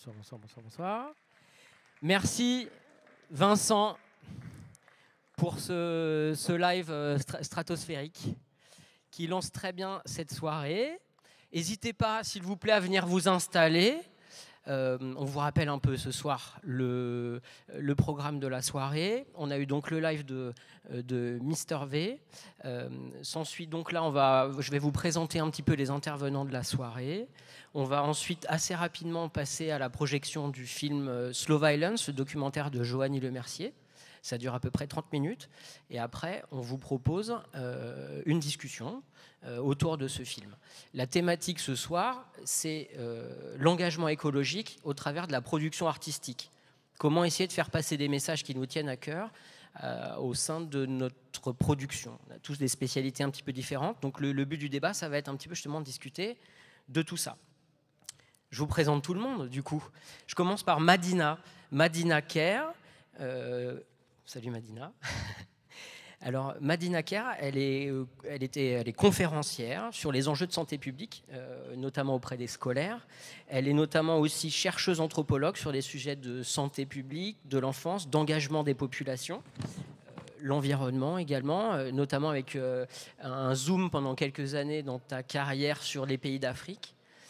bonsoir. Merci Vincent pour ce live stratosphérique qui lance très bien cette soirée. N'hésitez pas, s'il vous plaît, à venir vous installer. On vous rappelle un peu ce soir le programme de la soirée. On a eu donc le live de Mister V. S'ensuit donc là, je vais vous présenter un petit peu les intervenants de la soirée. On va ensuite assez rapidement passer à la projection du film Slow Violence, le documentaire de Joanie Lemercier. Ça dure à peu près 30 minutes. Et après, on vous propose une discussion autour de ce film. La thématique ce soir, c'est l'engagement écologique au travers de la production artistique. Comment essayer de faire passer des messages qui nous tiennent à cœur au sein de notre production. On a tous des spécialités un petit peu différentes. Donc le but du débat, ça va être un petit peu justement de discuter de tout ça. Je vous présente tout le monde, du coup. Je commence par Madina Kerr. Salut Madina. Alors Madina Kerr, elle est conférencière sur les enjeux de santé publique, notamment auprès des scolaires. Elle est notamment aussi chercheuse anthropologue sur les sujets de santé publique, de l'enfance, d'engagement des populations, l'environnement également, notamment avec un zoom pendant quelques années dans ta carrière sur les pays d'Afrique.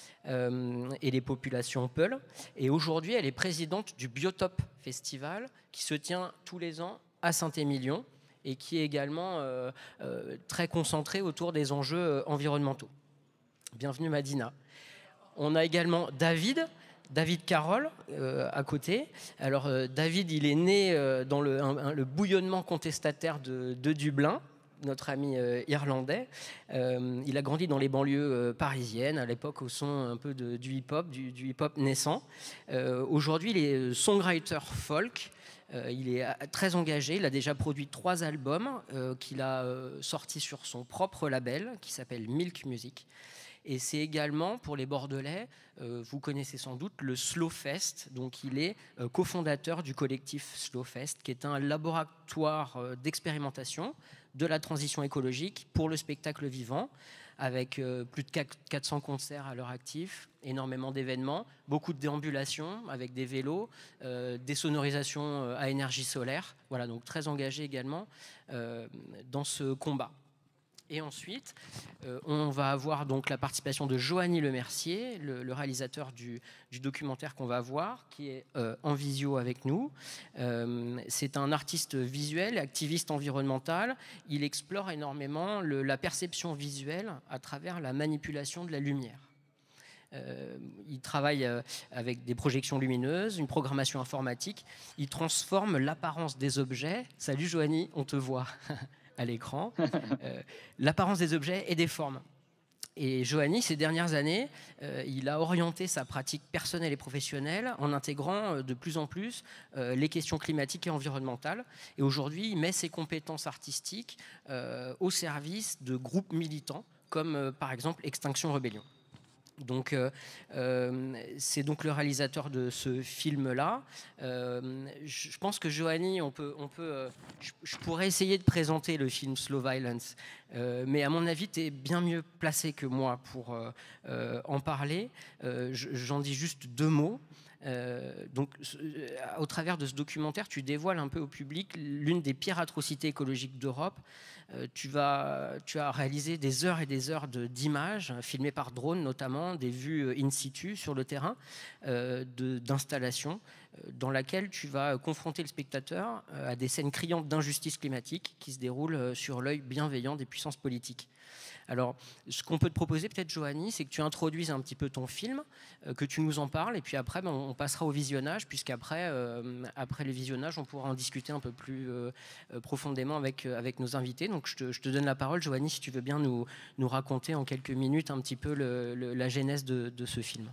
Et les populations Peul. Et aujourd'hui, elle est présidente du Biotope Festival qui se tient tous les ans à Saint-Émilion et qui est également très concentré autour des enjeux environnementaux. Bienvenue Madina. On a également David Carroll à côté. Alors David, il est né dans le bouillonnement contestataire de Dublin, notre ami irlandais. Il a grandi dans les banlieues parisiennes, à l'époque au son un peu du hip-hop, du hip-hop naissant. Aujourd'hui, il est songwriter folk. Il est très engagé. Il a déjà produit 3 albums qu'il a sortis sur son propre label, qui s'appelle Milk Music. Et c'est également, pour les Bordelais, vous connaissez sans doute le Slowfest. Donc il est cofondateur du collectif Slowfest, qui est un laboratoire d'expérimentation de la transition écologique pour le spectacle vivant, avec plus de 400 concerts à leur actif, énormément d'événements, beaucoup de déambulations avec des vélos, des sonorisations à énergie solaire. Voilà, donc très engagé également dans ce combat. Et ensuite, on va avoir donc la participation de Joanie Lemercier, le réalisateur du documentaire qu'on va voir, qui est en visio avec nous. C'est un artiste visuel, activiste environnemental. Il explore énormément la perception visuelle à travers la manipulation de la lumière. Il travaille avec des projections lumineuses, une programmation informatique. Il transforme l'apparence des objets. Salut Joanie, on te voit à l'écran. L'apparence des objets et des formes. Et Joanie, ces dernières années, il a orienté sa pratique personnelle et professionnelle en intégrant de plus en plus les questions climatiques et environnementales. Et aujourd'hui, il met ses compétences artistiques au service de groupes militants, comme par exemple Extinction Rebellion. Donc, c'est donc le réalisateur de ce film-là. Je pense que Joanie, je pourrais essayer de présenter le film Slow Violence, mais à mon avis, tu es bien mieux placé que moi pour en parler. J'en dis juste 2 mots. Donc, au travers de ce documentaire, tu dévoiles un peu au public l'une des pires atrocités écologiques d'Europe. Tu as réalisé des heures et des heures d'images, filmées par drone notamment, des vues in situ sur le terrain, d'installations, dans laquelle tu vas confronter le spectateur à des scènes criantes d'injustice climatique qui se déroulent sur l'œil bienveillant des puissances politiques. Alors, ce qu'on peut te proposer peut-être, Joanie, c'est que tu introduises un petit peu ton film, que tu nous en parles, et puis après, on passera au visionnage, puisqu'après après le visionnage, on pourra en discuter un peu plus profondément avec nos invités. Donc, je te donne la parole, Joanie, si tu veux bien nous raconter en quelques minutes un petit peu la genèse de ce film.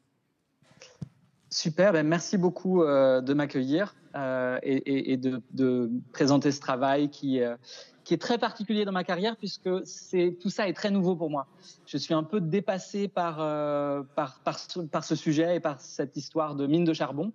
Super, merci beaucoup de m'accueillir et de présenter ce travail qui est très particulier dans ma carrière puisque tout ça est très nouveau pour moi. Je suis un peu dépassé par ce sujet et par cette histoire de mine de charbon.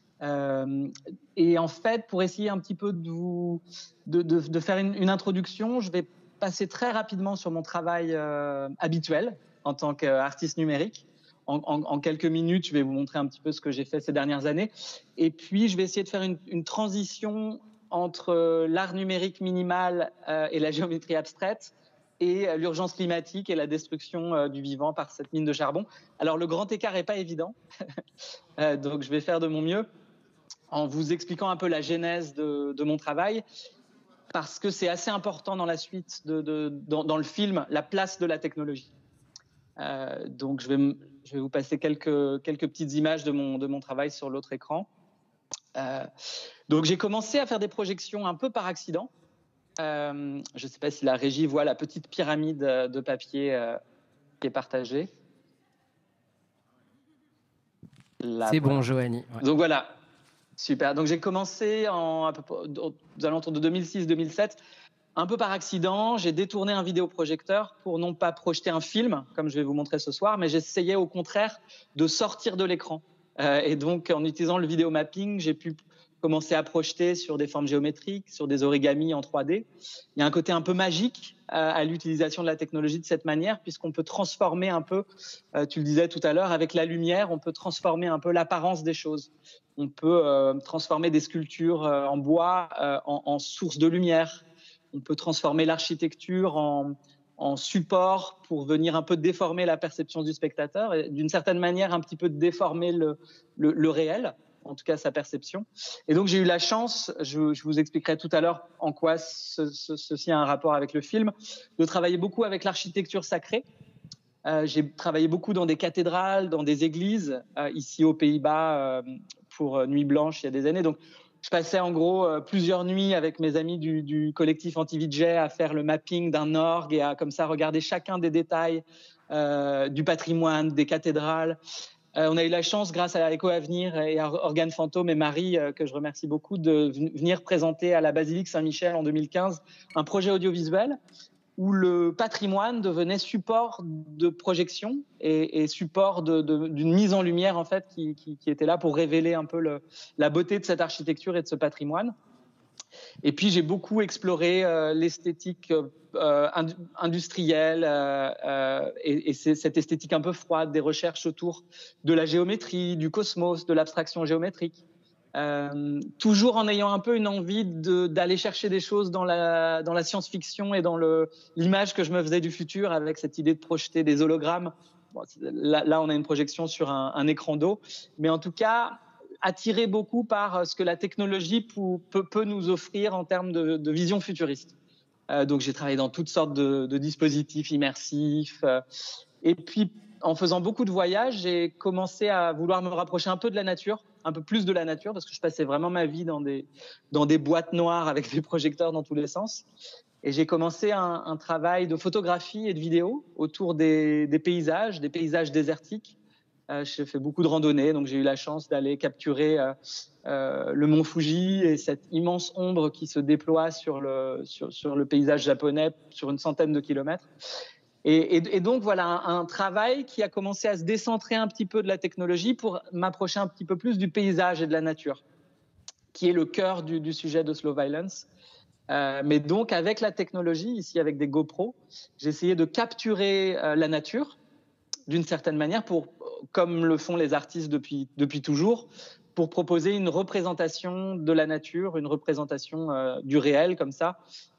Et en fait, pour essayer un petit peu de faire une introduction, je vais passer très rapidement sur mon travail habituel en tant qu'artiste numérique. en quelques minutes, je vais vous montrer un petit peu ce que j'ai fait ces dernières années. Et puis, je vais essayer de faire une transition entre l'art numérique minimal et la géométrie abstraite et l'urgence climatique et la destruction du vivant par cette mine de charbon. Alors, le grand écart n'est pas évident, donc je vais faire de mon mieux en vous expliquant un peu la genèse de mon travail, parce que c'est assez important dans la suite, dans le film, la place de la technologie. Donc, je vais vous passer quelques petites images de mon travail sur l'autre écran. Donc, j'ai commencé à faire des projections un peu par accident. Je ne sais pas si la régie voit la petite pyramide de papier qui est partagée. Là, c'est bon, Joanie. Ouais. Donc, voilà. Super. Donc, j'ai commencé aux alentours de 2006-2007. Un peu par accident, j'ai détourné un vidéoprojecteur pour non pas projeter un film, comme je vais vous montrer ce soir, mais j'essayais au contraire de sortir de l'écran. Et donc, en utilisant le vidéomapping, j'ai pu commencer à projeter sur des formes géométriques, sur des origamis en 3D. Il y a un côté un peu magique à l'utilisation de la technologie de cette manière, puisqu'on peut transformer un peu, tu le disais tout à l'heure, avec la lumière, on peut transformer un peu l'apparence des choses. On peut transformer des sculptures en bois en source de lumière. On peut transformer l'architecture en support pour venir un peu déformer la perception du spectateur et d'une certaine manière un petit peu déformer le réel, en tout cas sa perception. Et donc j'ai eu la chance, je vous expliquerai tout à l'heure en quoi ceci a un rapport avec le film, de travailler beaucoup avec l'architecture sacrée. J'ai travaillé beaucoup dans des cathédrales, dans des églises, ici aux Pays-Bas pour Nuit Blanche il y a des années. Donc je passais en gros plusieurs nuits avec mes amis du collectif Anti-Vidjet à faire le mapping d'un orgue et à comme ça regarder chacun des détails du patrimoine, des cathédrales. On a eu la chance, grâce à Eco-Avenir et à Organe Fantôme et Marie, que je remercie beaucoup, de venir présenter à la Basilique Saint-Michel en 2015 un projet audiovisuel où le patrimoine devenait support de projection et support d'une mise en lumière en fait qui était là pour révéler un peu la beauté de cette architecture et de ce patrimoine. Et puis j'ai beaucoup exploré l'esthétique industrielle et cette esthétique un peu froide des recherches autour de la géométrie, du cosmos, de l'abstraction géométrique. Toujours en ayant un peu une envie d'aller chercher des choses dans la science-fiction et dans l'image que je me faisais du futur avec cette idée de projeter des hologrammes. Bon, là, on a une projection sur un écran d'eau, mais en tout cas, attiré beaucoup par ce que la technologie peut nous offrir en termes de vision futuriste. Donc, j'ai travaillé dans toutes sortes de dispositifs immersifs. Et puis, en faisant beaucoup de voyages, j'ai commencé à vouloir me rapprocher un peu de la nature, un peu plus de la nature, parce que je passais vraiment ma vie dans des boîtes noires avec des projecteurs dans tous les sens. Et j'ai commencé un travail de photographie et de vidéo autour des paysages désertiques. J'ai fait beaucoup de randonnées, donc j'ai eu la chance d'aller capturer le mont Fuji et cette immense ombre qui se déploie sur le paysage japonais sur une centaine de kilomètres. Et donc, voilà, un travail qui a commencé à se décentrer un petit peu de la technologie pour m'approcher un petit peu plus du paysage et de la nature, qui est le cœur du sujet de Slow Violence. Mais donc, avec la technologie, ici avec des GoPro, j'ai essayé de capturer la nature d'une certaine manière, comme le font les artistes depuis toujours, pour proposer une représentation de la nature, une représentation du réel, comme ça,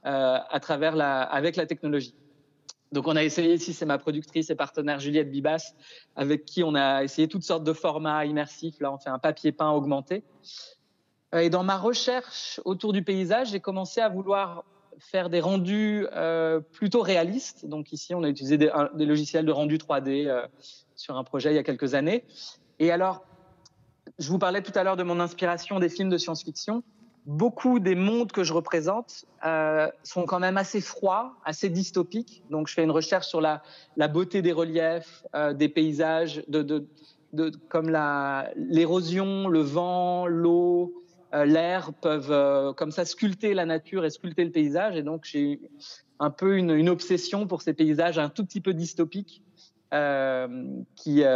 avec la technologie. Donc, on a essayé, ici, c'est ma productrice et partenaire Juliette Bibas, avec qui on a essayé toutes sortes de formats immersifs. Là, on fait un papier peint augmenté. Et dans ma recherche autour du paysage, j'ai commencé à vouloir faire des rendus plutôt réalistes. Donc, ici, on a utilisé des logiciels de rendu 3D sur un projet il y a quelques années. Et alors, je vous parlais tout à l'heure de mon inspiration des films de science-fiction. Beaucoup des mondes que je représente sont quand même assez froids, assez dystopiques. Donc, je fais une recherche sur la beauté des reliefs, des paysages, comme l'érosion, le vent, l'eau, l'air peuvent comme ça sculpter la nature et sculpter le paysage. Et donc, j'ai un peu une obsession pour ces paysages un tout petit peu dystopiques que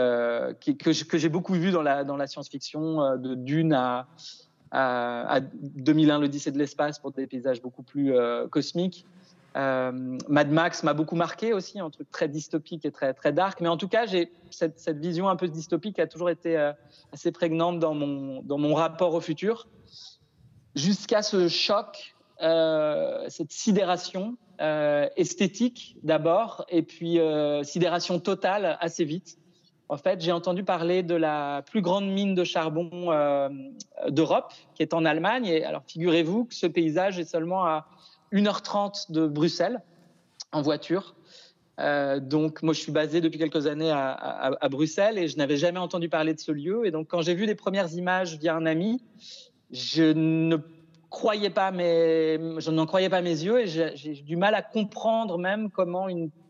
j'ai beaucoup vu dans la science-fiction, de Dune à 2001, l'Odyssée de l'espace, pour des paysages beaucoup plus cosmiques. Mad Max m'a beaucoup marqué aussi, un truc très dystopique et très, très dark. Mais en tout cas, cette vision un peu dystopique a toujours été assez prégnante dans mon rapport au futur. Jusqu'à ce choc, cette sidération esthétique d'abord, et puis sidération totale assez vite. En fait, j'ai entendu parler de la plus grande mine de charbon d'Europe, qui est en Allemagne. Et alors, figurez-vous que ce paysage est seulement à 1h30 de Bruxelles, en voiture. Donc, moi, je suis basé depuis quelques années à Bruxelles et je n'avais jamais entendu parler de ce lieu. Et donc, quand j'ai vu les premières images via un ami, je n'en croyais pas mes yeux et j'ai du mal à comprendre même comment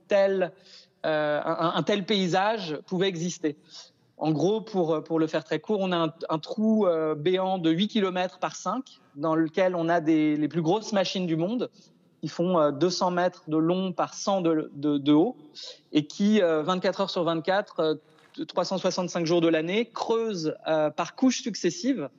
un tel paysage pouvait exister. En gros, pour le faire très court, on a un trou béant de 8 km par 5 dans lequel on a les plus grosses machines du monde qui font 200 mètres de long par 100 de haut et qui, 24 heures sur 24, 365 jours de l'année, creusent par couches successives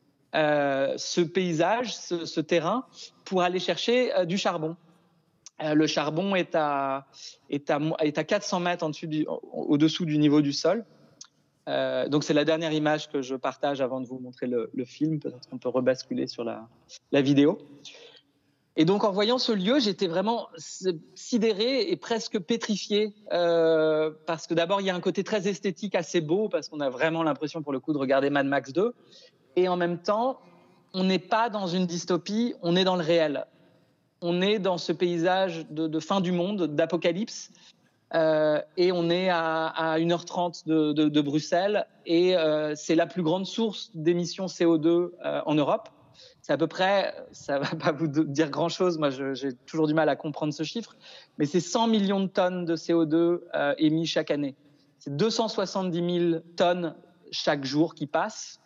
ce paysage, ce terrain, pour aller chercher du charbon. Le charbon est à 400 mètres au-dessous du niveau du sol. Donc c'est la dernière image que je partage avant de vous montrer le film. Peut-être qu'on peut rebasculer sur la vidéo. Et donc en voyant ce lieu, j'étais vraiment sidéré et presque pétrifié parce que d'abord il y a un côté très esthétique assez beau parce qu'on a vraiment l'impression pour le coup de regarder Mad Max 2. Et en même temps, on n'est pas dans une dystopie, on est dans le réel. On est dans ce paysage de fin du monde, d'apocalypse. Et on est à 1h30 de Bruxelles. Et c'est la plus grande source d'émissions CO2 en Europe. C'est à peu près, ça ne va pas vous dire grand-chose, moi j'ai toujours du mal à comprendre ce chiffre, mais c'est 100 millions de tonnes de CO2 émis chaque année. C'est 270 000 tonnes chaque jour qui passent.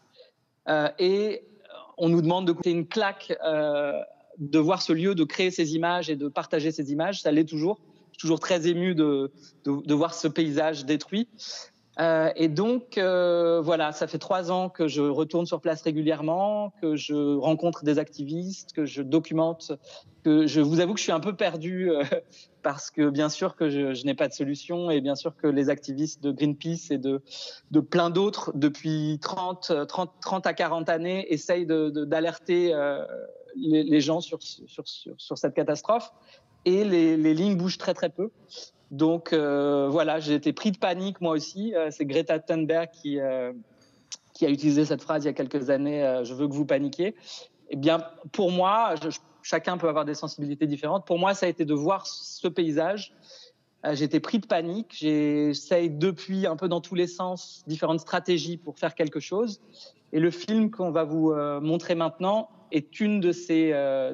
Et on nous demande de coûter une claque de voir ce lieu, de créer ces images et de partager ces images. Ça l'est toujours. Je suis toujours très ému de voir ce paysage détruit. Et donc, voilà, ça fait 3 ans que je retourne sur place régulièrement, que je rencontre des activistes, que je documente, que je vous avoue que je suis un peu perdu parce que bien sûr que je n'ai pas de solution et bien sûr que les activistes de Greenpeace et de plein d'autres depuis 30 à 40 années essayent d'alerter les gens sur cette catastrophe et les lignes bougent très très peu. Donc voilà, j'ai été pris de panique moi aussi. C'est Greta Thunberg qui a utilisé cette phrase il y a quelques années, je veux que vous paniquiez. Eh bien, pour moi, chacun peut avoir des sensibilités différentes. Pour moi, ça a été de voir ce paysage. J'ai été pris de panique. J'essaye depuis un peu dans tous les sens différentes stratégies pour faire quelque chose. Et le film qu'on va vous montrer maintenant est une de ces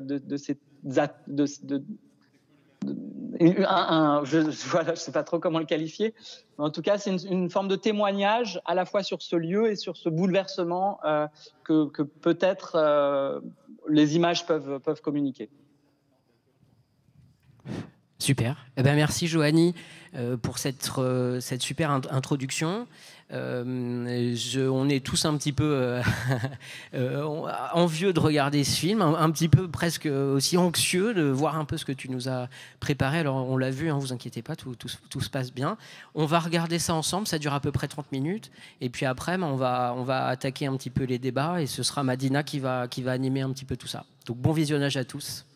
je ne sais pas trop comment le qualifier, mais en tout cas, c'est une forme de témoignage à la fois sur ce lieu et sur ce bouleversement que peut-être les images peuvent communiquer. Super. Eh ben, merci Joanie pour cette super introduction. On est tous un petit peu envieux de regarder ce film, un petit peu presque aussi anxieux de voir un peu ce que tu nous as préparé. Alors on l'a vu, hein, vous inquiétez pas, tout se passe bien. On va regarder ça ensemble, ça dure à peu près 30 minutes. Et puis après, on va attaquer un petit peu les débats et ce sera Madina qui va animer un petit peu tout ça. Donc bon visionnage à tous.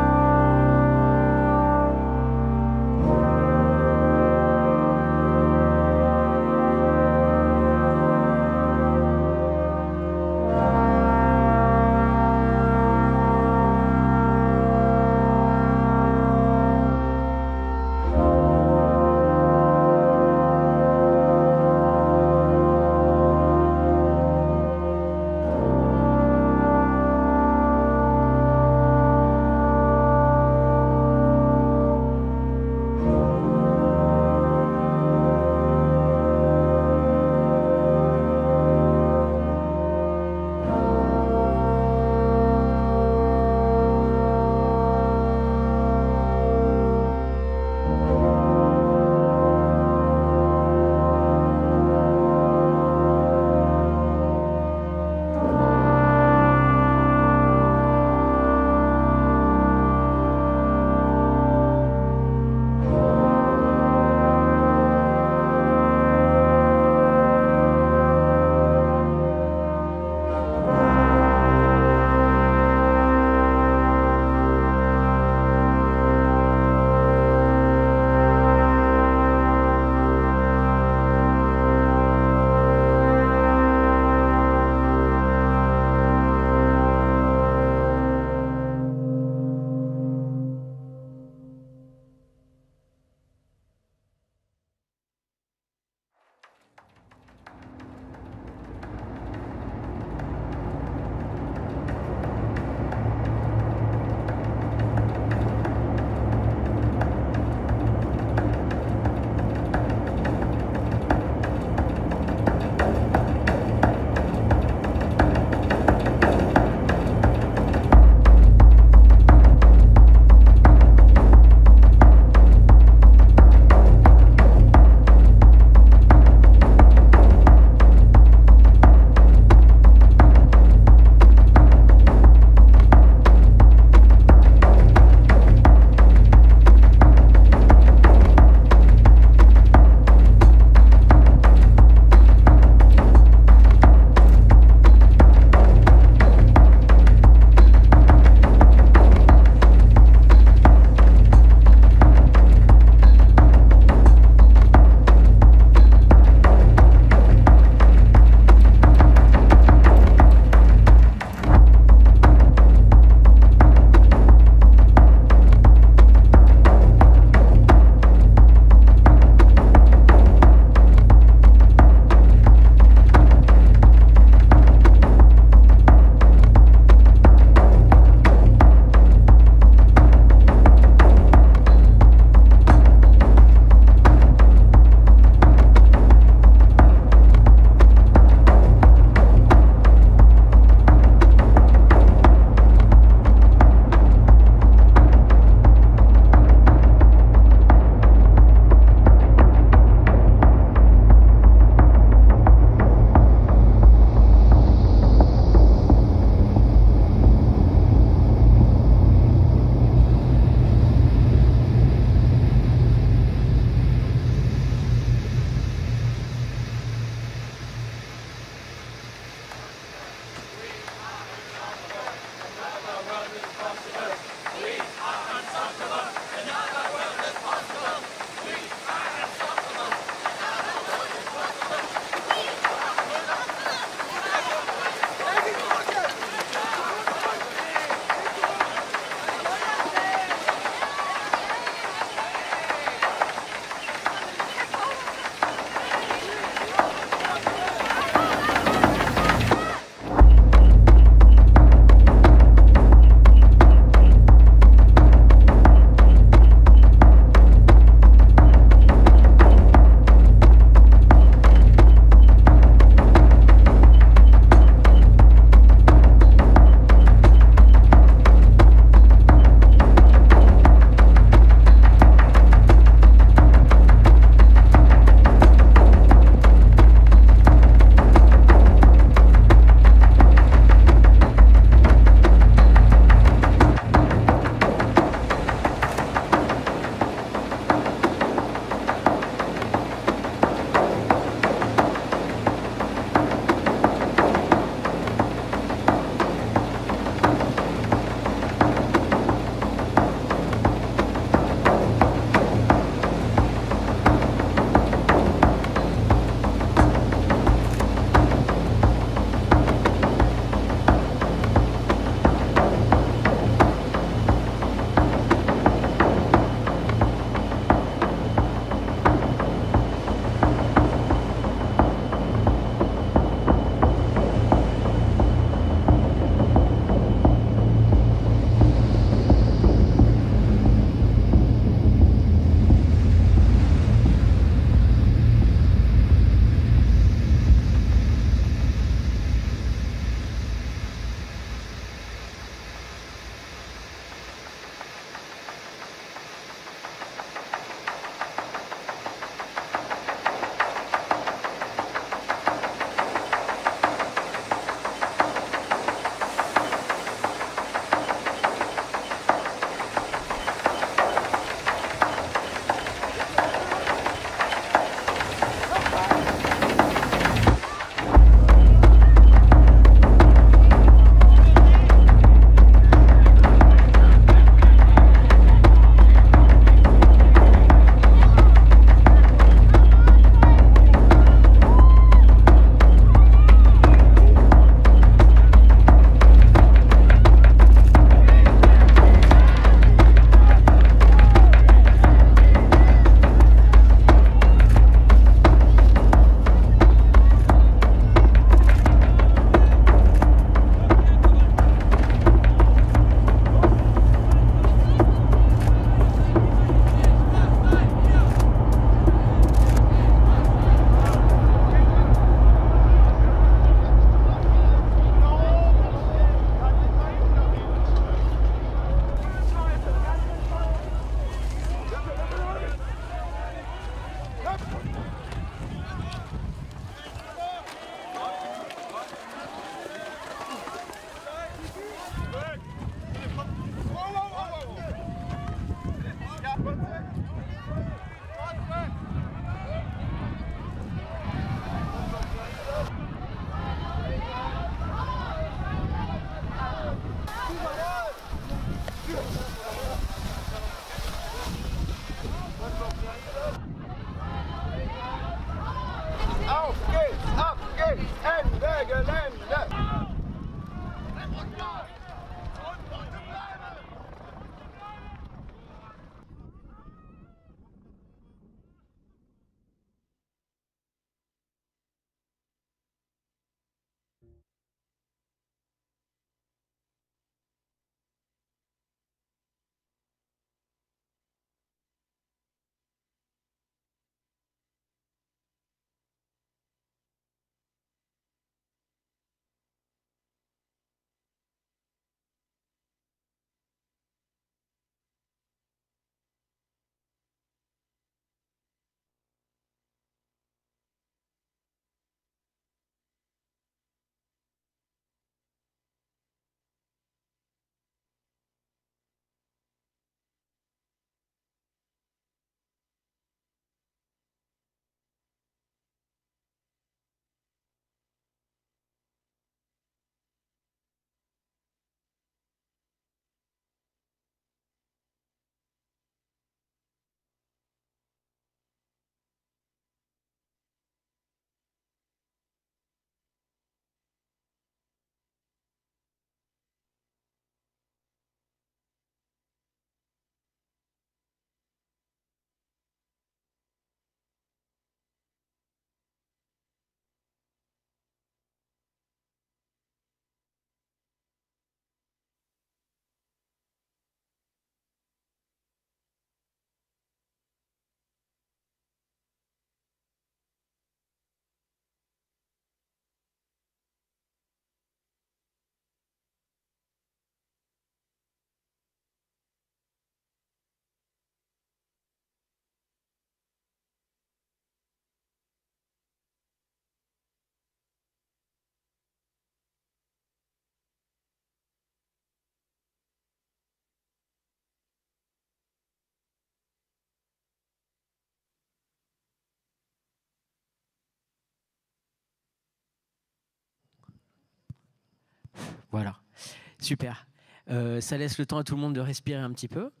Voilà, super. Ça laisse le temps à tout le monde de respirer un petit peu.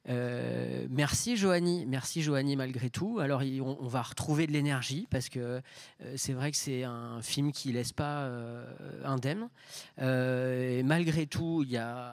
Merci Joanie malgré tout. Alors on va retrouver de l'énergie parce que c'est vrai que c'est un film qui laisse pas indemne. Et malgré tout,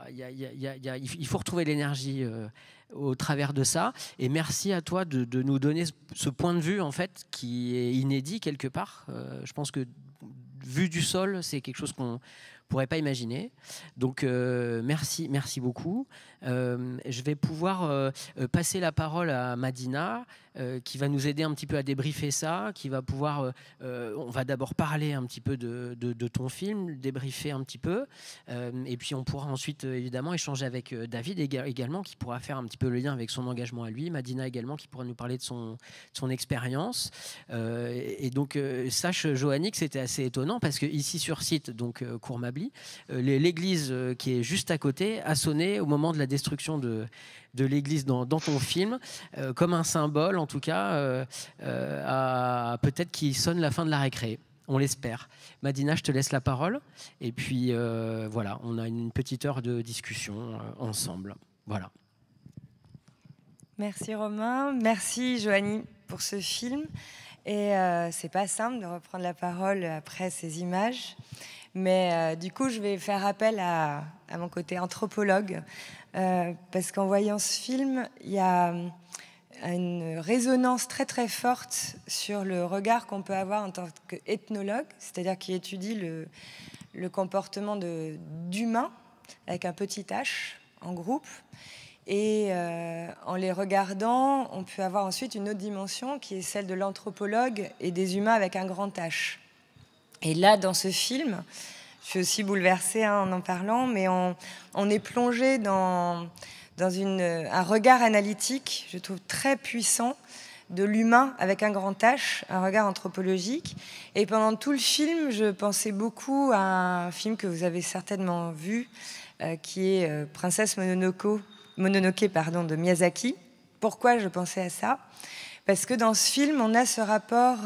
il faut retrouver de l'énergie au travers de ça. Et merci à toi de nous donner ce point de vue en fait qui est inédit quelque part. Je pense que vu du sol, c'est quelque chose qu'on pourrait pas imaginer. Donc merci beaucoup. Je vais pouvoir passer la parole à Madina qui va nous aider un petit peu à débriefer ça, qui va pouvoir, on va d'abord parler un petit peu de ton film, débriefer un petit peu, et puis on pourra ensuite évidemment échanger avec David également, qui pourra faire un petit peu le lien avec son engagement à lui, Madina également, qui pourra nous parler de son expérience. Et donc sache Joanie que c'était assez étonnant parce que ici sur site, donc Courmably, l'église qui est juste à côté a sonné au moment de la destruction de l'église dans ton film, comme un symbole en tout cas, peut-être qui sonne la fin de la récré. On l'espère. Madina, je te laisse la parole. Et puis voilà, on a une petite heure de discussion ensemble. Voilà. Merci Romain, merci Joanie pour ce film. Et c'est pas simple de reprendre la parole après ces images. Mais du coup, je vais faire appel à mon côté anthropologue, parce qu'en voyant ce film, il y a une résonance très très forte sur le regard qu'on peut avoir en tant qu'ethnologue, c'est-à-dire qui étudie le comportement d'humains avec un petit h en groupe. Et en les regardant, on peut avoir ensuite une autre dimension qui est celle de l'anthropologue et des humains avec un grand H. Et là, dans ce film, je suis aussi bouleversée en parlant, mais on est plongé dans un regard analytique, je trouve très puissant, de l'humain avec un grand H, un regard anthropologique. Et pendant tout le film, je pensais beaucoup à un film que vous avez certainement vu, qui est Princesse Mononoke de Miyazaki. Pourquoi je pensais à ça ? Parce que dans ce film, on a ce rapport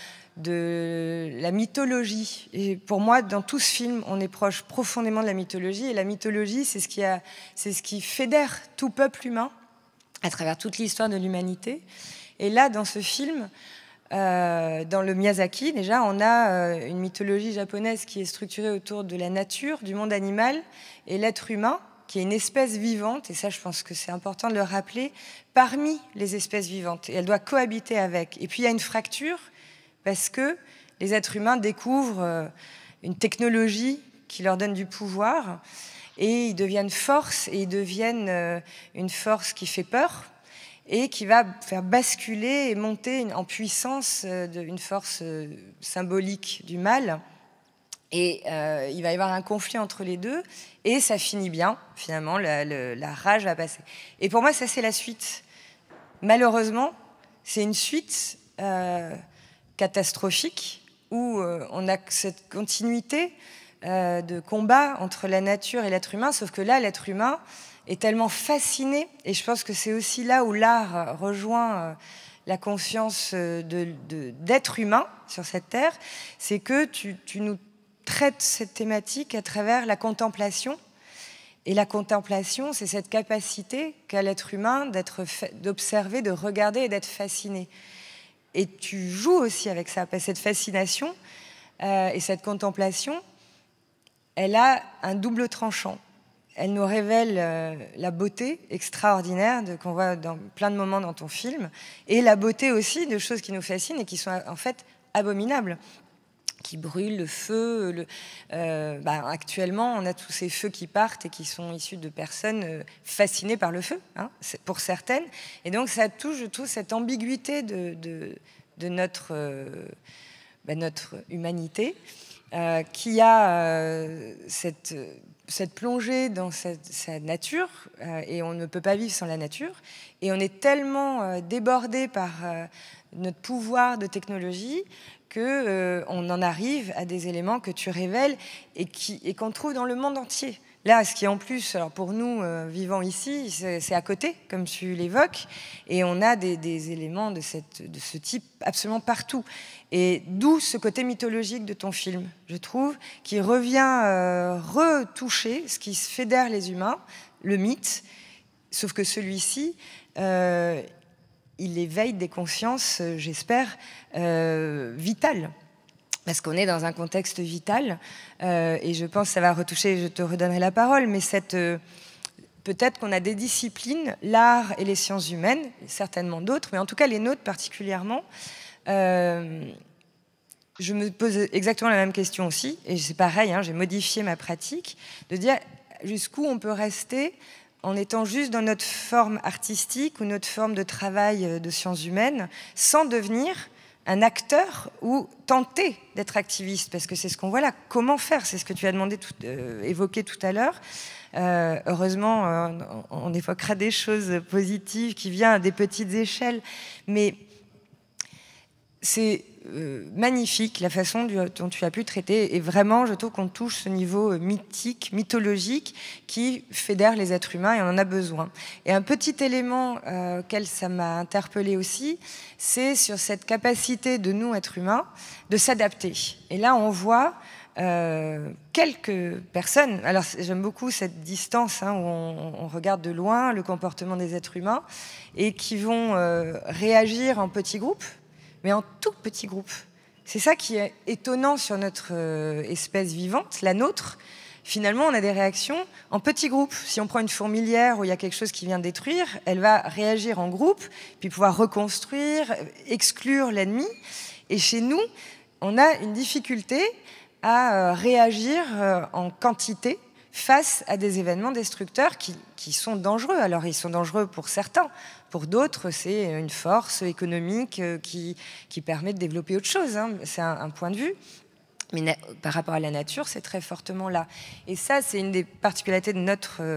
de la mythologie. Et pour moi, dans tout ce film, on est proche profondément de la mythologie. Et la mythologie, c'est ce qui fédère tout peuple humain à travers toute l'histoire de l'humanité. Et là, dans ce film, dans le Miyazaki, déjà, on a une mythologie japonaise qui est structurée autour de la nature, du monde animal et l'être humain, qui est une espèce vivante, et ça, je pense que c'est important de le rappeler, parmi les espèces vivantes. Et elle doit cohabiter avec. Et puis, il y a une fracture, parce que les êtres humains découvrent une technologie qui leur donne du pouvoir, et ils deviennent force, et ils deviennent une force qui fait peur, et qui va faire basculer et monter en puissance une force symbolique du mal. Et il va y avoir un conflit entre les deux, et ça finit bien, finalement, la rage va passer. Et pour moi, ça, c'est la suite. Malheureusement, c'est une suite catastrophique, où on a cette continuité de combat entre la nature et l'être humain, sauf que là, l'être humain est tellement fasciné, et je pense que c'est aussi là où l'art rejoint la conscience d'être humain sur cette terre, c'est que tu nous traites cette thématique à travers la contemplation. Et la contemplation, c'est cette capacité qu'a l'être humain d'observer, de regarder et d'être fasciné. Et tu joues aussi avec ça, parce que cette fascination et cette contemplation, elle a un double tranchant. Elle nous révèle la beauté extraordinaire qu'on voit dans plein de moments dans ton film, et la beauté aussi de choses qui nous fascinent et qui sont en fait abominables, qui brûlent, le feu. Actuellement, on a tous ces feux qui partent et qui sont issus de personnes fascinées par le feu, hein, pour certaines. Et donc, ça touche, je trouve, cette ambiguïté de notre humanité, qui a cette plongée dans sa nature, et on ne peut pas vivre sans la nature. Et on est tellement débordé par notre pouvoir de technologie qu'on en arrive à des éléments que tu révèles et qu'on trouve dans le monde entier. Là, ce qui est en plus, alors pour nous, vivant ici, c'est à côté, comme tu l'évoques, et on a des éléments de ce type absolument partout. Et d'où ce côté mythologique de ton film, je trouve, qui revient retoucher ce qui fédère les humains, le mythe, sauf que celui-ci, il éveille des consciences, j'espère, vitales. Parce qu'on est dans un contexte vital, et je pense que ça va retoucher, je te redonnerai la parole, mais peut-être qu'on a des disciplines, l'art et les sciences humaines, certainement d'autres, mais en tout cas les nôtres particulièrement. Je me pose exactement la même question aussi, et c'est pareil, j'ai modifié ma pratique, de dire jusqu'où on peut rester en étant juste dans notre forme artistique ou notre forme de travail de sciences humaines, sans devenir un acteur ou tenter d'être activiste, parce que c'est ce qu'on voit là. Comment faire? C'est ce que tu as évoqué tout à l'heure. Heureusement, on évoquera des choses positives qui viennent à des petites échelles, mais c'est magnifique la façon dont tu as pu traiter, et vraiment je trouve qu'on touche ce niveau mythique, mythologique qui fédère les êtres humains, et on en a besoin. Et un petit élément auquel ça m'a interpellée aussi, c'est sur cette capacité de nous, êtres humains, de s'adapter. Et là on voit quelques personnes, alors j'aime beaucoup cette distance où on regarde de loin le comportement des êtres humains, et qui vont réagir en petits groupes, mais en tout petits groupes. C'est ça qui est étonnant sur notre espèce vivante, la nôtre. Finalement, on a des réactions en petits groupes. Si on prend une fourmilière où il y a quelque chose qui vient détruire, elle va réagir en groupe, puis pouvoir reconstruire, exclure l'ennemi. Et chez nous, on a une difficulté à réagir en quantité face à des événements destructeurs qui sont dangereux. Alors, ils sont dangereux pour certains. Pour d'autres, c'est une force économique qui permet de développer autre chose. C'est un point de vue. Mais par rapport à la nature, c'est très fortement là. Et ça, c'est une des particularités de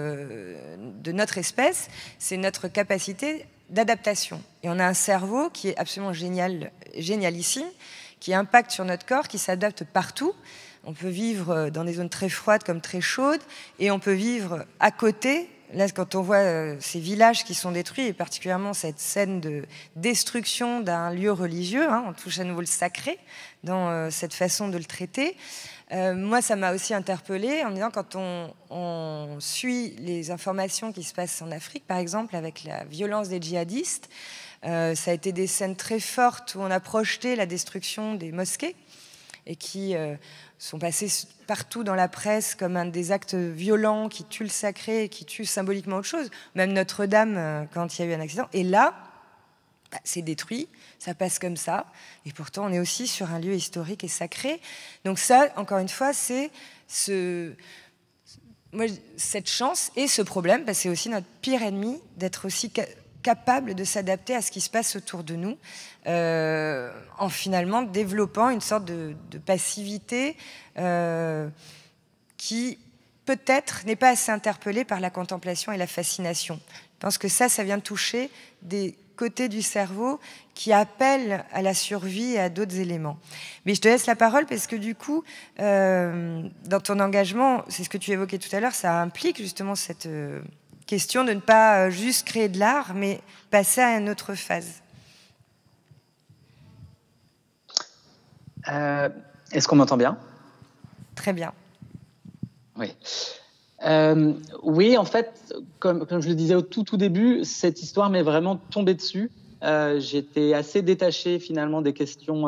notre espèce, c'est notre capacité d'adaptation. Et on a un cerveau qui est absolument génialissime, qui impacte sur notre corps, qui s'adapte partout. On peut vivre dans des zones très froides comme très chaudes, et on peut vivre à côté. Là, quand on voit ces villages qui sont détruits, et particulièrement cette scène de destruction d'un lieu religieux, on touche à nouveau le sacré dans cette façon de le traiter. Moi, ça m'a aussi interpellée en me disant, quand on suit les informations qui se passent en Afrique, par exemple, avec la violence des djihadistes, ça a été des scènes très fortes où on a projeté la destruction des mosquées, et qui sont passés partout dans la presse comme un des actes violents qui tuent le sacré et qui tuent symboliquement autre chose. Même Notre-Dame, quand il y a eu un accident. Et là, c'est détruit, ça passe comme ça. Et pourtant, on est aussi sur un lieu historique et sacré. Donc ça, encore une fois, c'est cette chance et ce problème, c'est aussi notre pire ennemi, d'être aussi capable de s'adapter à ce qui se passe autour de nous, en finalement développant une sorte de passivité qui peut-être n'est pas assez interpellée par la contemplation et la fascination. Je pense que ça vient toucher des côtés du cerveau qui appellent à la survie et à d'autres éléments. Mais je te laisse la parole parce que du coup, dans ton engagement, c'est ce que tu évoquais tout à l'heure, ça implique justement cette question de ne pas juste créer de l'art, mais passer à une autre phase. Est-ce qu'on m'entend bien? Très bien. Oui. Oui, en fait, comme je le disais au tout début, cette histoire m'est vraiment tombée dessus. J'étais assez détaché finalement des questions,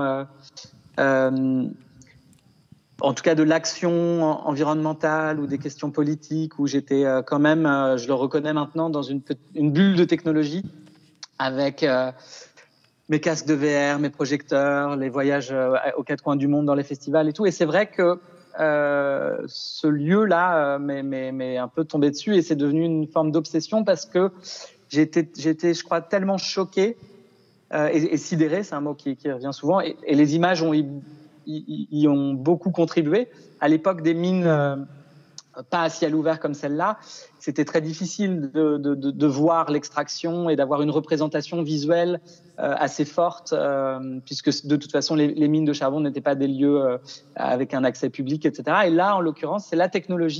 en tout cas de l'action environnementale ou des questions politiques, où j'étais quand même, je le reconnais maintenant, dans une bulle de technologie avec mes casques de VR, mes projecteurs, les voyages aux quatre coins du monde dans les festivals et tout. Et c'est vrai que ce lieu-là m'est un peu tombé dessus, et c'est devenu une forme d'obsession parce que j'étais, je crois, tellement choqué et sidéré, c'est un mot qui revient souvent, et les images y ont beaucoup contribué. À l'époque des mines pas à ciel ouvert comme celle-là, c'était très difficile de voir l'extraction et d'avoir une représentation visuelle assez forte, puisque de toute façon les mines de charbon n'étaient pas des lieux avec un accès public, etc. Et là, en l'occurrence, c'est la technologie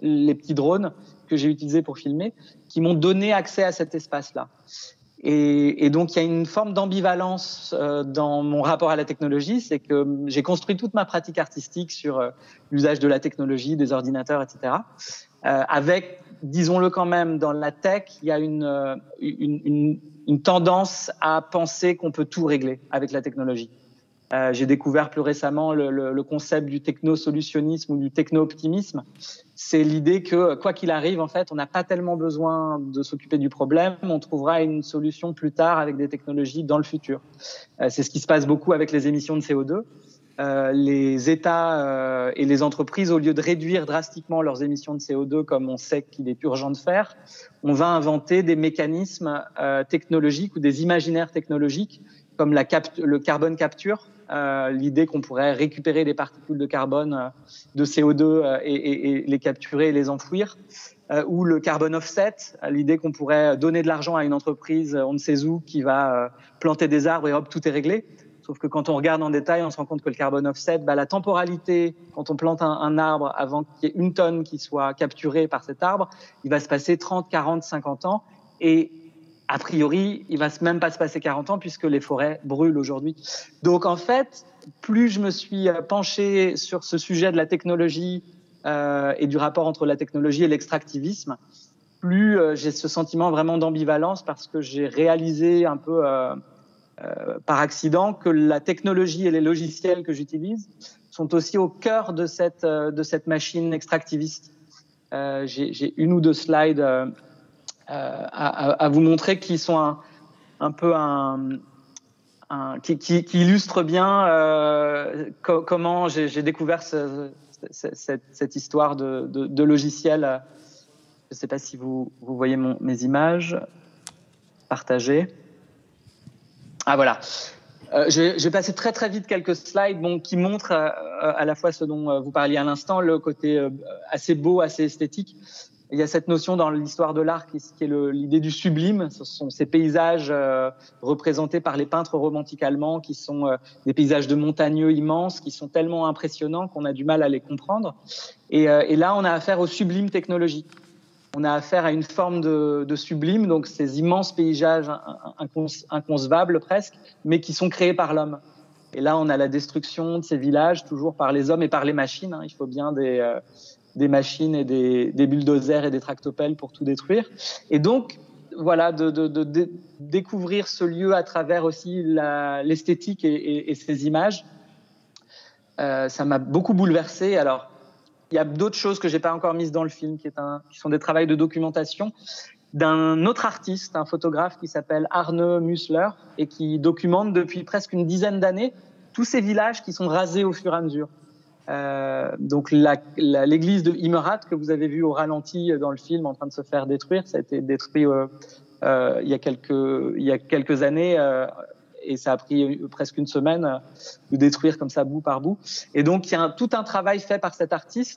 les petits drones que j'ai utilisés pour filmer, qui m'ont donné accès à cet espace-là. Et donc, il y a une forme d'ambivalence dans mon rapport à la technologie, c'est que j'ai construit toute ma pratique artistique sur l'usage de la technologie, des ordinateurs, etc. Avec, disons-le quand même, dans la tech, il y a une tendance à penser qu'on peut tout régler avec la technologie. J'ai découvert plus récemment le concept du techno-solutionnisme ou du techno-optimisme. C'est l'idée que, quoi qu'il arrive, en fait, on n'a pas tellement besoin de s'occuper du problème. On trouvera une solution plus tard avec des technologies dans le futur. C'est ce qui se passe beaucoup avec les émissions de CO2. Les États et les entreprises, au lieu de réduire drastiquement leurs émissions de CO2, comme on sait qu'il est urgent de faire, on va inventer des mécanismes technologiques ou des imaginaires technologiques, comme le carbone capture. L'idée qu'on pourrait récupérer des particules de carbone, de CO2 et les capturer et les enfouir, ou le carbone offset, l'idée qu'on pourrait donner de l'argent à une entreprise, on ne sait où, qui va planter des arbres et hop, tout est réglé. Sauf que quand on regarde en détail, on se rend compte que le carbone offset, la temporalité, quand on plante un arbre avant qu'il y ait 1 tonne qui soit capturée par cet arbre, il va se passer 30, 40, 50 ans. Et a priori, il ne va même pas se passer 40 ans puisque les forêts brûlent aujourd'hui. Donc en fait, plus je me suis penché sur ce sujet de la technologie et du rapport entre la technologie et l'extractivisme, plus j'ai ce sentiment vraiment d'ambivalence parce que j'ai réalisé un peu par accident que la technologie et les logiciels que j'utilise sont aussi au cœur de cette machine extractiviste. J'ai 1 ou 2 slides à vous montrer qui sont un peu qui illustrent bien comment j'ai découvert cette histoire de logiciel. Je ne sais pas si vous voyez mes images partagées. Ah voilà. Je vais passer très très vite quelques slides qui montrent à la fois ce dont vous parliez à l'instant, le côté assez beau, assez esthétique. Il y a cette notion dans l'histoire de l'art qui est l'idée du sublime. Ce sont ces paysages représentés par les peintres romantiques allemands qui sont des paysages de montagneux immenses, qui sont tellement impressionnants qu'on a du mal à les comprendre. Et là, on a affaire au sublime technologique. On a affaire à une forme de sublime, donc ces immenses paysages inconcevables presque, mais qui sont créés par l'homme. Et là, on a la destruction de ces villages, toujours par les hommes et par les machines. Il faut bien des machines et des bulldozers et des tractopelles pour tout détruire. Et donc, voilà, de découvrir ce lieu à travers aussi l'esthétique et ces images, ça m'a beaucoup bouleversé. Alors, il y a d'autres choses que j'ai pas encore mises dans le film, qui sont des travaux de documentation d'un autre artiste, un photographe qui s'appelle Arne Müßler et qui documente depuis presque une dizaine d'années tous ces villages qui sont rasés au fur et à mesure. Donc l'église de Immerat que vous avez vue au ralenti dans le film en train de se faire détruire, ça a été détruit il y a quelques années. Et ça a pris presque une semaine de détruire comme ça bout par bout. Et donc, il y a tout un travail fait par cet artiste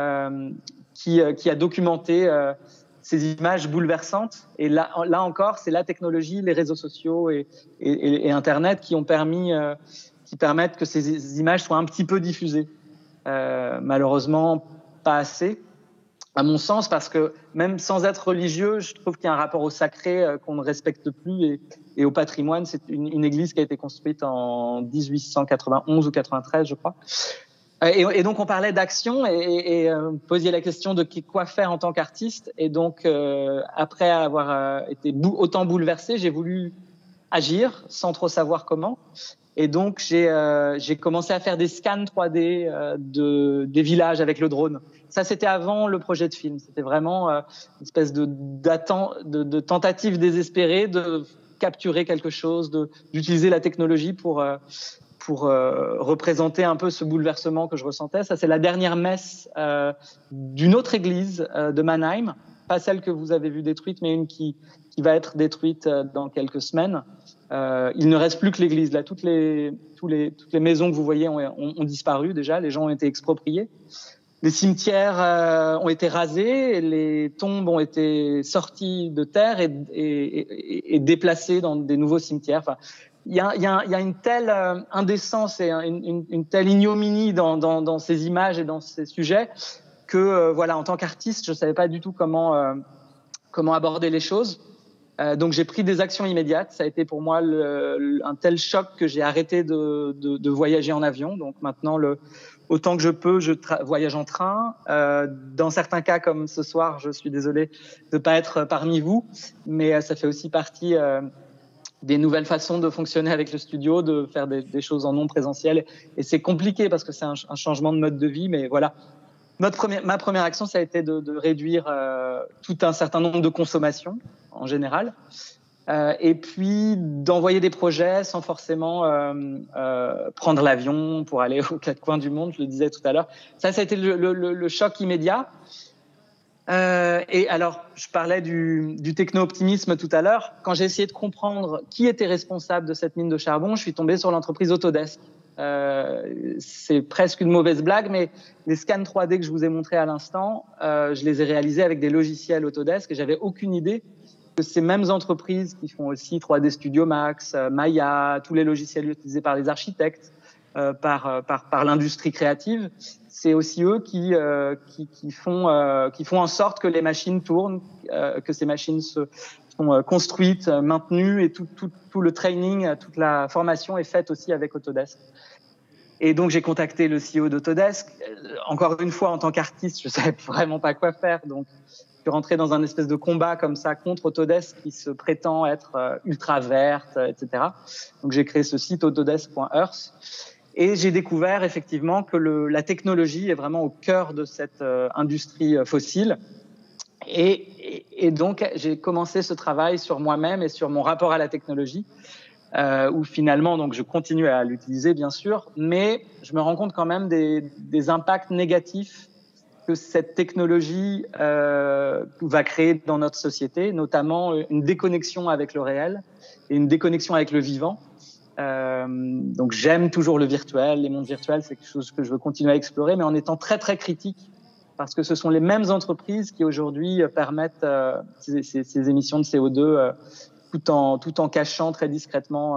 qui a documenté ces images bouleversantes. Et là encore, c'est la technologie, les réseaux sociaux et Internet qui permettent que ces images soient un petit peu diffusées. Malheureusement, pas assez, à mon sens, parce que même sans être religieux, je trouve qu'il y a un rapport au sacré qu'on ne respecte plus et au patrimoine. C'est une église qui a été construite en 1891 ou 93, je crois. Et donc, on parlait d'action et posiez la question de quoi faire en tant qu'artiste. Et donc, après avoir été autant bouleversé, j'ai voulu agir sans trop savoir comment. Et donc, j'ai commencé à faire des scans 3D des villages avec le drone. Ça, c'était avant le projet de film. C'était vraiment une espèce de tentative désespérée de capturer quelque chose, d'utiliser la technologie pour représenter un peu ce bouleversement que je ressentais. Ça, c'est la dernière messe d'une autre église de Mannheim, pas celle que vous avez vue détruite, mais une qui va être détruite dans quelques semaines. Il ne reste plus que l'église. Là, toutes les maisons que vous voyez ont disparu déjà. Les gens ont été expropriés. Les cimetières ont été rasés. Les tombes ont été sorties de terre et déplacées dans des nouveaux cimetières. Enfin, il y a une telle indécence et une telle ignominie dans ces images et dans ces sujets que voilà, en tant qu'artiste, je savais pas du tout comment aborder les choses. Donc j'ai pris des actions immédiates. Ça a été pour moi un tel choc que j'ai arrêté de voyager en avion. Donc maintenant, autant que je peux, je voyage en train. Dans certains cas, comme ce soir, je suis désolé de pas être parmi vous, mais ça fait aussi partie des nouvelles façons de fonctionner avec le studio, de faire des choses en non présentiel. Et c'est compliqué parce que c'est un changement de mode de vie, mais voilà. Ma première action, ça a été de réduire tout un certain nombre de consommations en général, et puis d'envoyer des projets sans forcément prendre l'avion pour aller aux quatre coins du monde, je le disais tout à l'heure. Ça a été le choc immédiat. Et alors, je parlais du techno-optimisme tout à l'heure. Quand j'ai essayé de comprendre qui était responsable de cette mine de charbon, je suis tombé sur l'entreprise Autodesk. C'est presque une mauvaise blague, mais les scans 3D que je vous ai montrés à l'instant, je les ai réalisés avec des logiciels Autodesk et j'avais aucune idée que ces mêmes entreprises qui font aussi 3D Studio Max, Maya, tous les logiciels utilisés par les architectes, par l'industrie créative, c'est aussi eux qui font en sorte que les machines tournent, que ces machines sont construites, maintenues, et tout le training, toute la formation est faite aussi avec Autodesk. Et donc j'ai contacté le CEO d'Autodesk. Encore une fois, en tant qu'artiste, je savais vraiment pas quoi faire, donc je suis rentré dans un espèce de combat comme ça contre Autodesk qui se prétend être ultra verte, etc. Donc j'ai créé ce site autodesk.earth. Et j'ai découvert effectivement que la technologie est vraiment au cœur de cette industrie fossile. Et donc, j'ai commencé ce travail sur moi-même et sur mon rapport à la technologie, où finalement, donc, je continue à l'utiliser, bien sûr, mais je me rends compte quand même des impacts négatifs que cette technologie va créer dans notre société, notamment une déconnexion avec le réel et une déconnexion avec le vivant. Donc j'aime toujours le virtuel, les mondes virtuels, c'est quelque chose que je veux continuer à explorer, mais en étant très très critique, parce que ce sont les mêmes entreprises qui aujourd'hui permettent ces émissions de CO2 tout en cachant très discrètement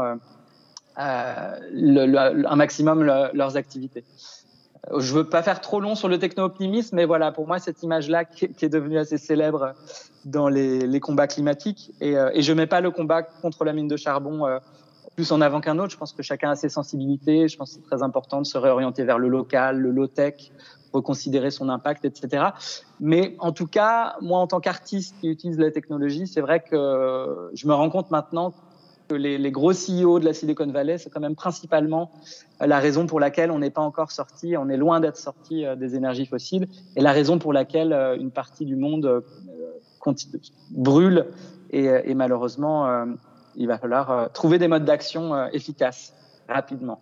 un maximum leurs activités. Je veux pas faire trop long sur le techno-optimisme, mais voilà, pour moi, cette image-là qui est devenue assez célèbre dans les combats climatiques, et je mets pas le combat contre la mine de charbon plus en avant qu'un autre. Je pense que chacun a ses sensibilités. Je pense que c'est très important de se réorienter vers le local, le low-tech, reconsidérer son impact, etc. Mais en tout cas, moi, en tant qu'artiste qui utilise la technologie, c'est vrai que je me rends compte maintenant que les gros CEO de la Silicon Valley, c'est quand même principalement la raison pour laquelle on n'est pas encore sorti, on est loin d'être sorti des énergies fossiles, et la raison pour laquelle une partie du monde brûle, et malheureusement, il va falloir trouver des modes d'action efficaces, rapidement.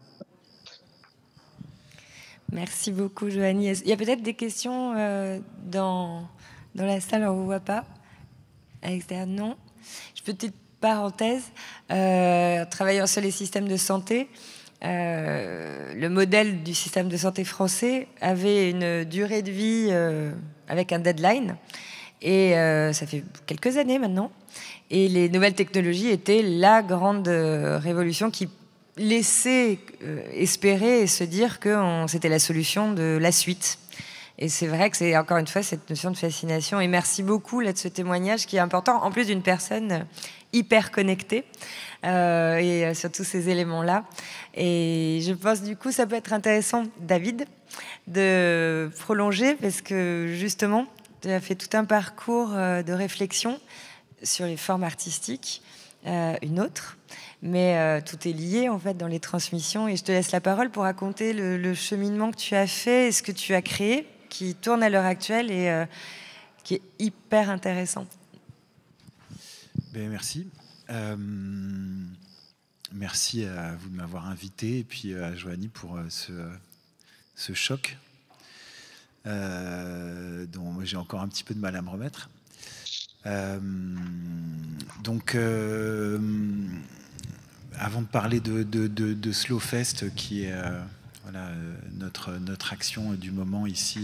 Merci beaucoup, Joanie. Il y a peut-être des questions dans la salle, on ne vous voit pas. À l'extérieur, non. Je peux peut-être parenthèse, travaillant sur les systèmes de santé, le modèle du système de santé français avait une durée de vie avec un deadline, et ça fait quelques années maintenant. Et les nouvelles technologies étaient la grande révolution qui laissait espérer et se dire que c'était la solution de la suite. Et c'est vrai que c'est encore une fois cette notion de fascination. Et merci beaucoup là, de ce témoignage qui est important, en plus d'une personne hyper connectée, et sur tous ces éléments-là. Et je pense du coup ça peut être intéressant, David, de prolonger, parce que justement, tu as fait tout un parcours de réflexion sur les formes artistiques, une autre, mais tout est lié en fait dans les transmissions, et je te laisse la parole pour raconter le cheminement que tu as fait et ce que tu as créé, qui tourne à l'heure actuelle et qui est hyper intéressant. Ben, merci. Merci à vous de m'avoir invité, et puis à Joanie pour ce choc dont moi j'ai encore un petit peu de mal à me remettre. Donc, avant de parler de Slowfest, qui est voilà, notre action du moment ici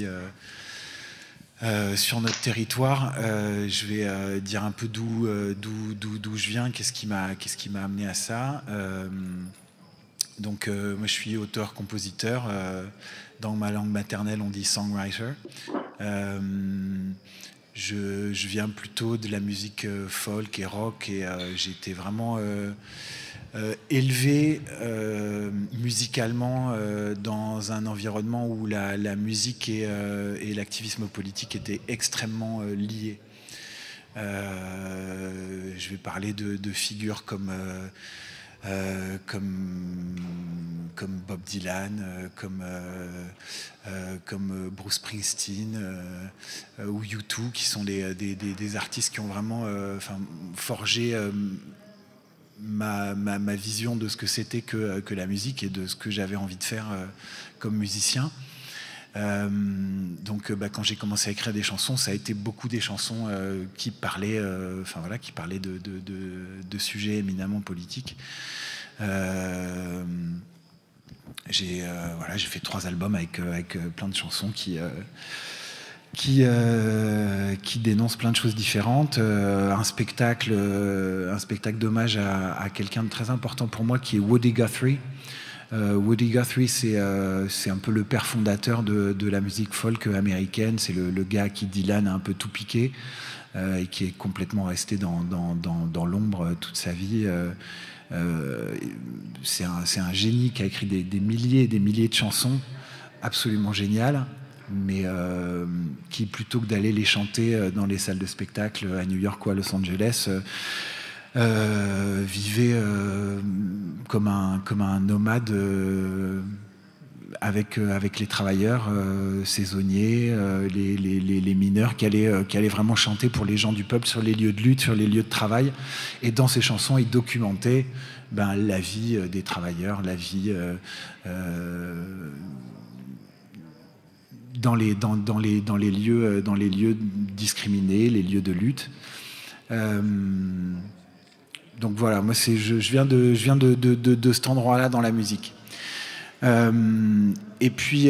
sur notre territoire, je vais dire un peu d'où je viens, qu'est-ce qui m'a amené à ça. Donc, moi, je suis auteur-compositeur. Dans ma langue maternelle, on dit songwriter. Je viens plutôt de la musique folk et rock, et j'ai été vraiment élevé musicalement dans un environnement où la musique et l'activisme politique étaient extrêmement liés. Je vais parler de figures comme Bob Dylan, comme Bruce Springsteen ou U2, qui sont des artistes qui ont vraiment forgé ma vision de ce que c'était que la musique et de ce que j'avais envie de faire comme musicien. Donc quand j'ai commencé à écrire des chansons, ça a été beaucoup des chansons qui parlaient de sujets éminemment politiques. J'ai fait 3 albums avec plein de chansons qui dénoncent plein de choses différentes. Un spectacle d'hommage à quelqu'un de très important pour moi, qui est Woody Guthrie. Woody Guthrie, c'est un peu le père fondateur de la musique folk américaine. C'est le gars à qui Dylan a un peu tout piqué et qui est complètement resté dans l'ombre toute sa vie. C'est un génie qui a écrit des milliers et des milliers de chansons absolument géniales, mais qui, plutôt que d'aller les chanter dans les salles de spectacle à New York ou à Los Angeles, vivait comme un nomade avec les travailleurs saisonniers, les mineurs qui allaient vraiment chanter pour les gens du peuple sur les lieux de lutte, sur les lieux de travail. Et dans ces chansons, il documentait la vie des travailleurs, la vie dans les lieux discriminés, les lieux de lutte. Donc voilà, moi je viens de cet endroit-là dans la musique. Et puis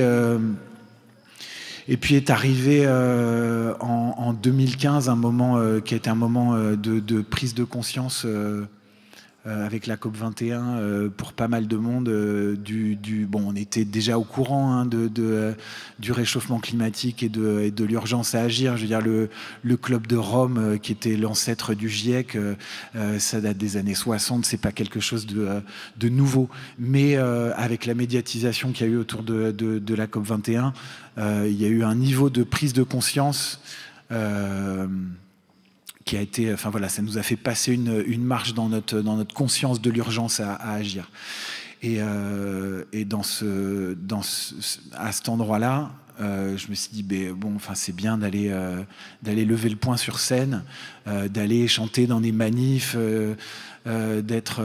est arrivé en 2015 un moment qui a été un moment de prise de conscience avec la COP21 pour pas mal de monde. On était déjà au courant du réchauffement climatique et de l'urgence à agir. Je veux dire, le Club de Rome, qui était l'ancêtre du GIEC, ça date des années 60, c'est pas quelque chose de nouveau. Mais avec la médiatisation qu'il y a eu autour de la COP21, il y a eu un niveau de prise de conscience qui a été, ça nous a fait passer une marche dans notre conscience de l'urgence à agir. Et à cet endroit-là, je me suis dit, c'est bien d'aller lever le poing sur scène, d'aller chanter dans des manifs, d'être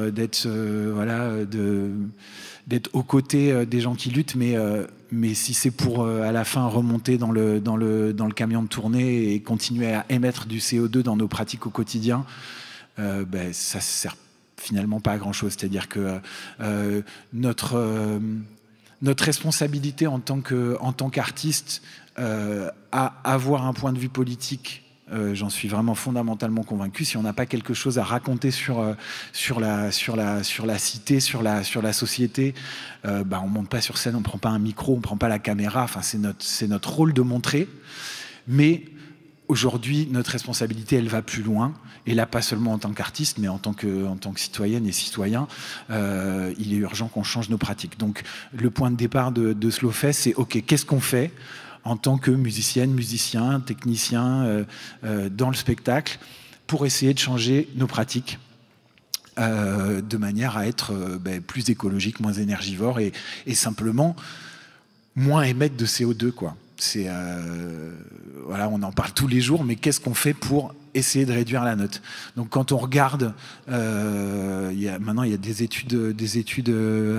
aux côtés des gens qui luttent, mais si c'est pour à la fin remonter dans le camion de tournée et continuer à émettre du CO2 dans nos pratiques au quotidien, ça sert finalement pas à grand chose. C'est-à-dire que notre responsabilité en tant qu'artiste à avoir un point de vue politique, j'en suis vraiment fondamentalement convaincu. Si on n'a pas quelque chose à raconter sur la cité, sur la société, on monte pas sur scène, on prend pas un micro, on prend pas la caméra. Enfin, c'est notre rôle de montrer. Mais aujourd'hui, notre responsabilité, elle va plus loin. Et là, pas seulement en tant qu'artiste, mais en tant que citoyenne et citoyen, il est urgent qu'on change nos pratiques. Donc, le point de départ de Slowfest, c'est OK, qu'est-ce qu'on fait en tant que musicienne, musicien, technicien dans le spectacle pour essayer de changer nos pratiques de manière à être plus écologique, moins énergivore et simplement moins émettre de CO2, quoi. C'est on en parle tous les jours, mais qu'est-ce qu'on fait pour essayer de réduire la note? Donc quand on regarde, maintenant il y a des études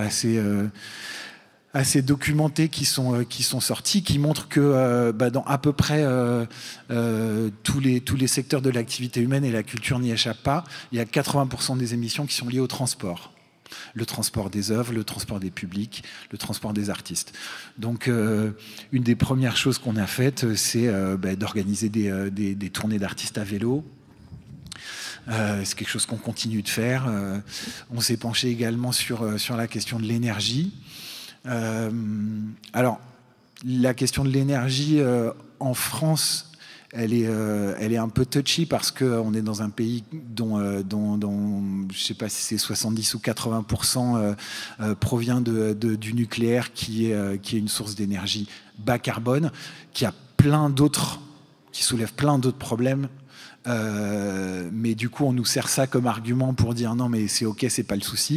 assez documentées qui sont sorties, qui montrent que dans à peu près tous les secteurs de l'activité humaine, et la culture n'y échappe pas, il y a 80% des émissions qui sont liées au transport. Le transport des œuvres, le transport des publics, le transport des artistes. Donc, une des premières choses qu'on a faites, c'est d'organiser des tournées d'artistes à vélo. C'est quelque chose qu'on continue de faire. On s'est penché également sur la question de l'énergie. Alors, la question de l'énergie en France, elle est un peu touchy parce qu'on est dans un pays dont je ne sais pas si c'est 70 ou 80% provient du nucléaire qui est une source d'énergie bas carbone, qui soulève plein d'autres problèmes. Mais du coup, on nous sert ça comme argument pour dire non, mais c'est ok, c'est pas le souci.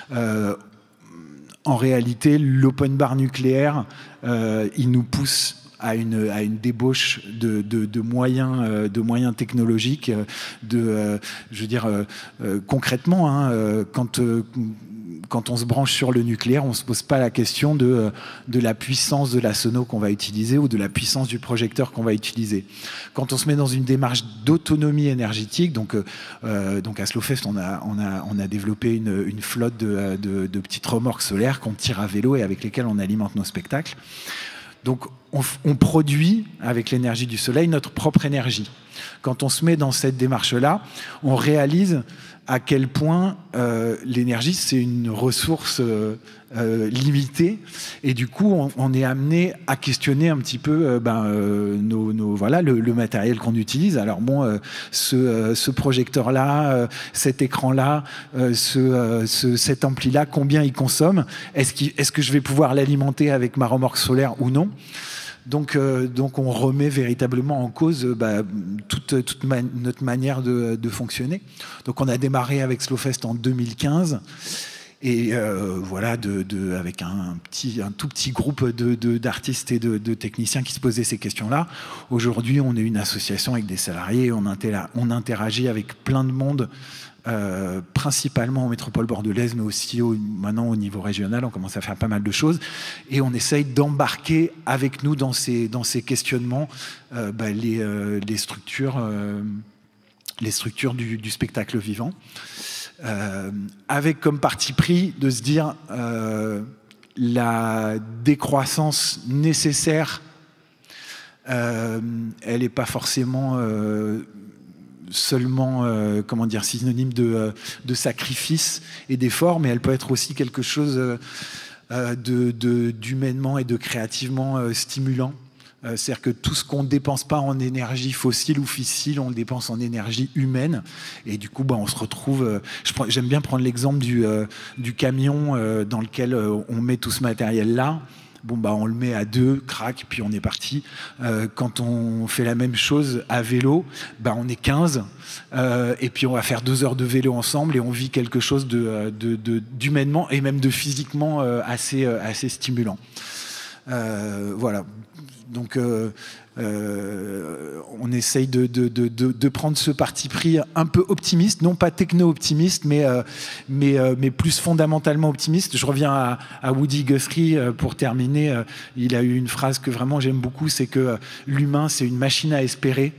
En réalité, l'open bar nucléaire, il nous pousse à une débauche de moyens technologiques. Je veux dire, concrètement, hein, quand on se branche sur le nucléaire, on ne se pose pas la question de la puissance de la sono qu'on va utiliser ou de la puissance du projecteur qu'on va utiliser. Quand on se met dans une démarche d'autonomie énergétique, donc à Slowfest, on a développé une flotte de petites remorques solaires qu'on tire à vélo et avec lesquelles on alimente nos spectacles. Donc on produit avec l'énergie du soleil notre propre énergie. Quand on se met dans cette démarche-là, on réalise à quel point l'énergie, c'est une ressource limitée. Et du coup, on est amené à questionner un petit peu voilà, le matériel qu'on utilise. Alors bon, ce projecteur-là, cet écran-là, cet ampli-là, combien il consomme? Est-ce que je vais pouvoir l'alimenter avec ma remorque solaire ou non? Donc on remet véritablement en cause toute notre manière de fonctionner. Donc on a démarré avec Slowfest en 2015 et voilà, avec un tout petit groupe d'artistes et de techniciens qui se posaient ces questions-là. Aujourd'hui, on est une association avec des salariés, on interagit avec plein de monde, principalement en métropole bordelaise, mais aussi maintenant au niveau régional. On commence à faire pas mal de choses et on essaye d'embarquer avec nous dans ces questionnements les structures du spectacle vivant, avec comme parti pris de se dire la décroissance nécessaire, elle n'est pas forcément seulement synonyme de sacrifice et d'effort, mais elle peut être aussi quelque chose d'humainement et de créativement stimulant. C'est-à-dire que tout ce qu'on ne dépense pas en énergie fossile ou fissile, on le dépense en énergie humaine. Et du coup, on se retrouve... J'aime bien prendre l'exemple du camion dans lequel on met tout ce matériel-là. On le met à 2, crac, puis on est parti. Quand on fait la même chose à vélo, on est 15, et puis on va faire 2 heures de vélo ensemble et on vit quelque chose d'humainement et même de physiquement assez stimulant. Voilà. Donc on essaye de prendre ce parti pris un peu optimiste, non pas techno-optimiste, mais plus fondamentalement optimiste. Je reviens à Woody Guthrie pour terminer. Il a eu une phrase que vraiment j'aime beaucoup, c'est que l'humain, c'est une machine à espérer.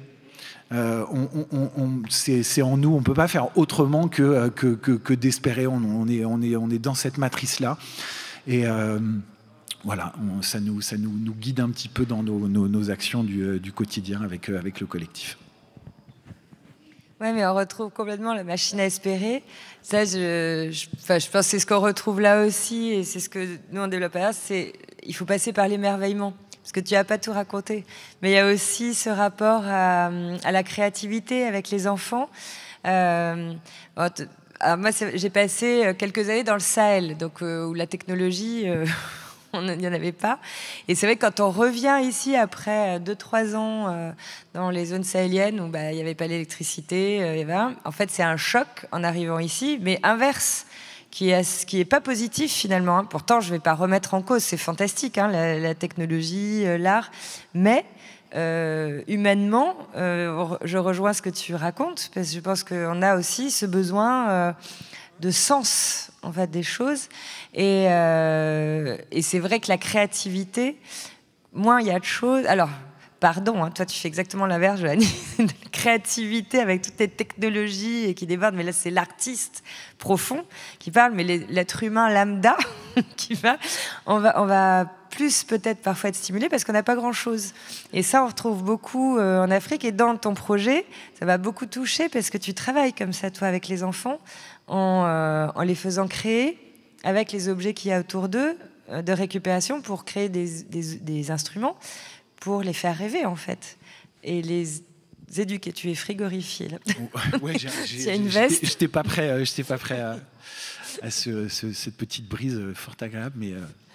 C'est en nous, on ne peut pas faire autrement que d'espérer. On est dans cette matrice-là. Et... voilà, ça nous guide un petit peu dans nos actions du quotidien avec le collectif. Oui, mais on retrouve complètement la machine à espérer. Ça, je pense que c'est ce qu'on retrouve là aussi, et c'est ce que nous on développe là, c'est il faut passer par l'émerveillement. Parce que tu n'as pas tout raconté. Mais il y a aussi ce rapport à la créativité avec les enfants. Alors moi, j'ai passé quelques années dans le Sahel, donc où la technologie... il n'y en avait pas. Et c'est vrai que quand on revient ici après 2-3 ans dans les zones sahéliennes où il n'y avait pas l'électricité, en fait c'est un choc en arrivant ici, mais inverse, qui est pas positif finalement. Hein. Pourtant je ne vais pas remettre en cause, c'est fantastique, hein, la technologie, l'art, mais humainement, je rejoins ce que tu racontes, parce que je pense qu'on a aussi ce besoin de sens en fait des choses, et c'est vrai que la créativité, moins il y a de choses. Alors pardon, hein, toi tu fais exactement l'inverse, Joanie, de la créativité avec toutes les technologies et qui débordent, mais là c'est l'artiste profond qui parle, mais l'être humain lambda qui va, on va plus peut-être parfois être stimulé parce qu'on n'a pas grand-chose. Et ça on retrouve beaucoup en Afrique, et dans ton projet ça va beaucoup toucher parce que tu travailles comme ça toi avec les enfants en les faisant créer avec les objets qu'il y a autour d'eux, de récupération pour créer des instruments pour les faire rêver, en fait. Et les éduquer. Tu es frigorifié, là. Ouais, il y a une veste. J'étais pas prêt à cette petite brise fort agréable, mais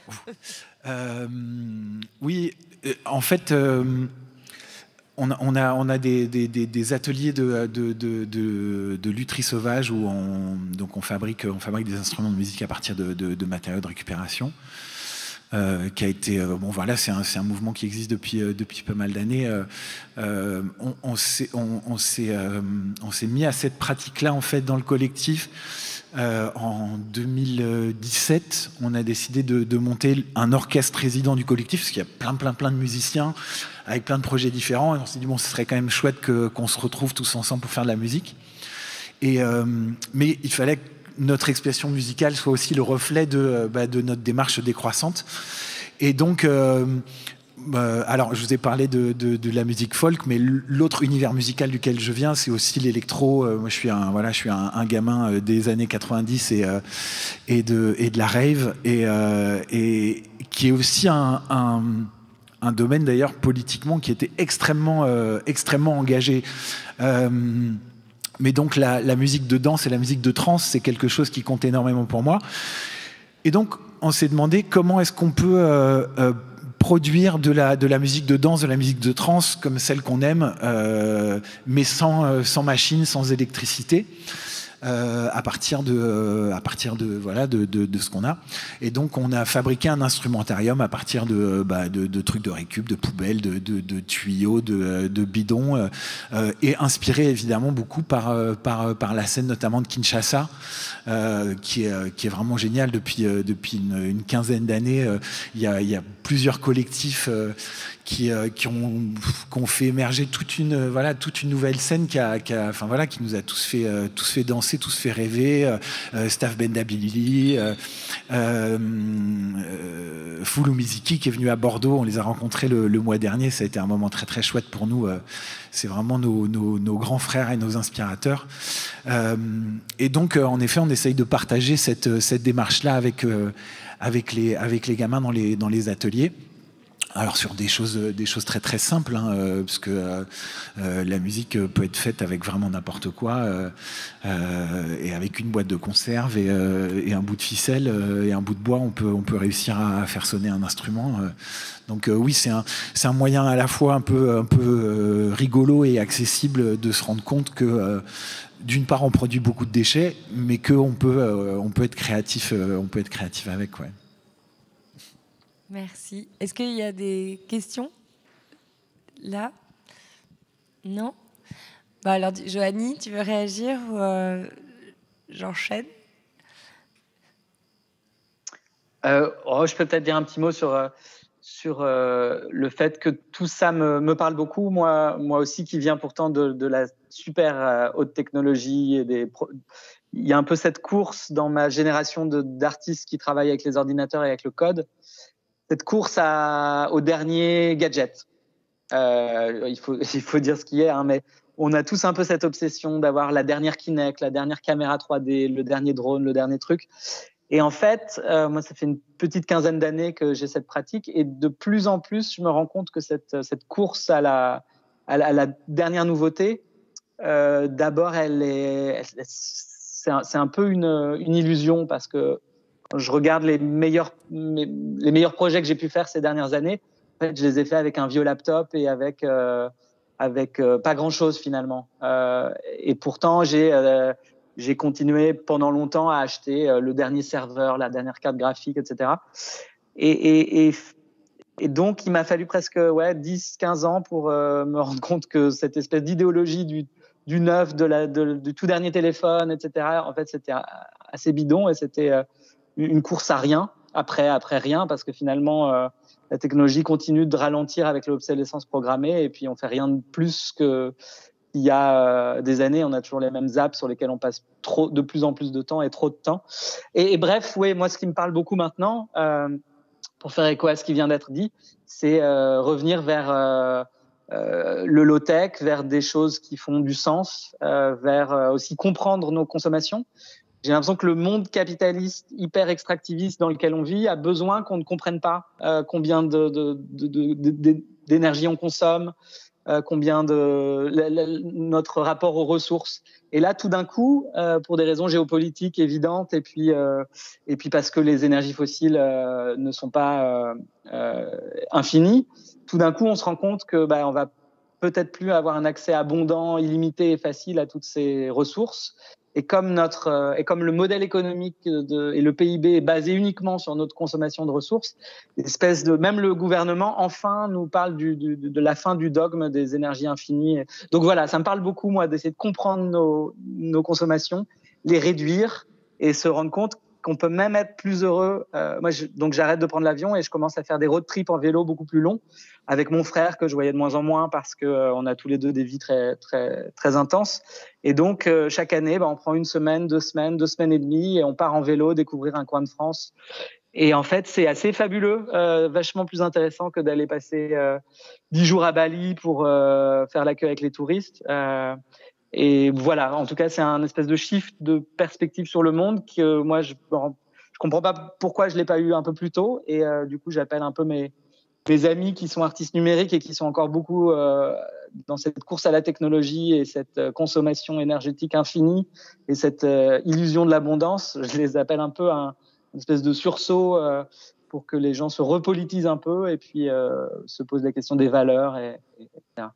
oui, en fait, on a des ateliers de lutherie sauvage où on fabrique des instruments de musique à partir de matériaux de récupération. Qui a été bon, voilà, c'est un mouvement qui existe depuis pas mal d'années. On s'est mis à cette pratique-là en fait dans le collectif. En 2017, on a décidé de monter un orchestre résident du collectif, parce qu'il y a plein de musiciens avec plein de projets différents. Et on s'est dit bon, ce serait quand même chouette qu'on se retrouve tous ensemble pour faire de la musique. Mais il fallait que notre expression musicale soit aussi le reflet de notre démarche décroissante. Et donc, alors je vous ai parlé de la musique folk, mais l'autre univers musical duquel je viens, c'est aussi l'électro. Moi, je suis un gamin des années 90 et de la rave, et qui est aussi un domaine d'ailleurs politiquement qui était extrêmement engagé. Mais donc la musique de danse et la musique de trance, c'est quelque chose qui compte énormément pour moi. Et donc, on s'est demandé comment est-ce qu'on peut produire de la musique de danse, de la musique de trance comme celle qu'on aime, mais sans machine, sans électricité. À partir de ce qu'on a. Et donc on a fabriqué un instrumentarium à partir de trucs de récup, de poubelles, de tuyaux, de bidons, et inspiré évidemment beaucoup par la scène notamment de Kinshasa, qui est vraiment génial depuis une quinzaine d'années. Il y a plusieurs collectifs qui ont fait émerger toute une nouvelle scène qui nous a tous fait danser, tous fait rêver. Staff Bendabili, Fulu Miziki qui est venu à Bordeaux, on les a rencontrés le mois dernier, ça a été un moment très très chouette pour nous. C'est vraiment nos grands frères et nos inspirateurs. Et donc en effet on essaye de partager cette démarche-là avec les gamins dans les ateliers. Alors sur des choses très très simples, parce que la musique peut être faite avec vraiment n'importe quoi, et avec une boîte de conserve et un bout de ficelle et un bout de bois, on peut réussir à faire sonner un instrument. Donc oui, c'est un moyen à la fois un peu rigolo et accessible de se rendre compte que d'une part on produit beaucoup de déchets, mais qu'on peut être créatif avec, ouais. Merci. Est-ce qu'il y a des questions là? Non? Alors, Joanie, tu veux réagir ou j'enchaîne? Je peux peut-être dire un petit mot sur le fait que tout ça me parle beaucoup. Moi aussi, qui viens pourtant de la super haute technologie. Il y a un peu cette course dans ma génération d'artistes qui travaillent avec les ordinateurs et avec le code. Cette course au dernier gadget. Il faut dire ce qui est, mais on a tous un peu cette obsession d'avoir la dernière Kinect, la dernière caméra 3D, le dernier drone, le dernier truc. Et en fait, moi, ça fait une petite quinzaine d'années que j'ai cette pratique, et de plus en plus, je me rends compte que cette course à la dernière nouveauté, d'abord, c'est un peu une illusion, parce que quand je regarde les meilleurs projets que j'ai pu faire ces dernières années, en fait, je les ai faits avec un vieux laptop et avec pas grand-chose finalement. Et pourtant, j'ai continué pendant longtemps à acheter le dernier serveur, la dernière carte graphique, etc. Et donc, il m'a fallu presque 10-15 ans pour me rendre compte que cette espèce d'idéologie du neuf, du tout dernier téléphone, etc., en fait, c'était assez bidon, et c'était une course à rien, après rien, parce que finalement, la technologie continue de ralentir avec l'obsolescence programmée, et puis on fait rien de plus que il y a des années. On a toujours les mêmes apps sur lesquelles on passe de plus en plus de temps et trop de temps. Et bref, oui, moi, ce qui me parle beaucoup maintenant, pour faire écho à ce qui vient d'être dit, c'est revenir vers le low-tech, vers des choses qui font du sens, vers aussi comprendre nos consommations. J'ai l'impression que le monde capitaliste hyper extractiviste dans lequel on vit a besoin qu'on ne comprenne pas combien d'énergie on consomme, combien notre rapport aux ressources. Et là, tout d'un coup, pour des raisons géopolitiques évidentes, et puis parce que les énergies fossiles ne sont pas infinies, tout d'un coup, on se rend compte que on va peut-être plus avoir un accès abondant, illimité et facile à toutes ces ressources. Et comme le modèle économique et le PIB est basé uniquement sur notre consommation de ressources, même le gouvernement enfin nous parle de la fin du dogme des énergies infinies. Donc voilà, ça me parle beaucoup moi d'essayer de comprendre nos consommations, les réduire et se rendre compte qu'on peut même être plus heureux. Donc j'arrête de prendre l'avion et je commence à faire des road trips en vélo beaucoup plus longs avec mon frère que je voyais de moins en moins parce que on a tous les deux des vies très très très intenses. Et donc chaque année, on prend 1 semaine, 2 semaines, 2 semaines et demie et on part en vélo découvrir un coin de France. Et en fait, c'est assez fabuleux, vachement plus intéressant que d'aller passer 10 jours à Bali pour faire la queue avec les touristes. Et voilà, en tout cas, c'est un espèce de shift de perspective sur le monde que moi, je comprends pas pourquoi je l'ai pas eu un peu plus tôt. Et du coup, j'appelle un peu mes amis qui sont artistes numériques et qui sont encore beaucoup dans cette course à la technologie et cette consommation énergétique infinie et cette illusion de l'abondance. Je les appelle un peu une espèce de sursaut pour que les gens se repolitisent un peu et puis se posent la question des valeurs, etc.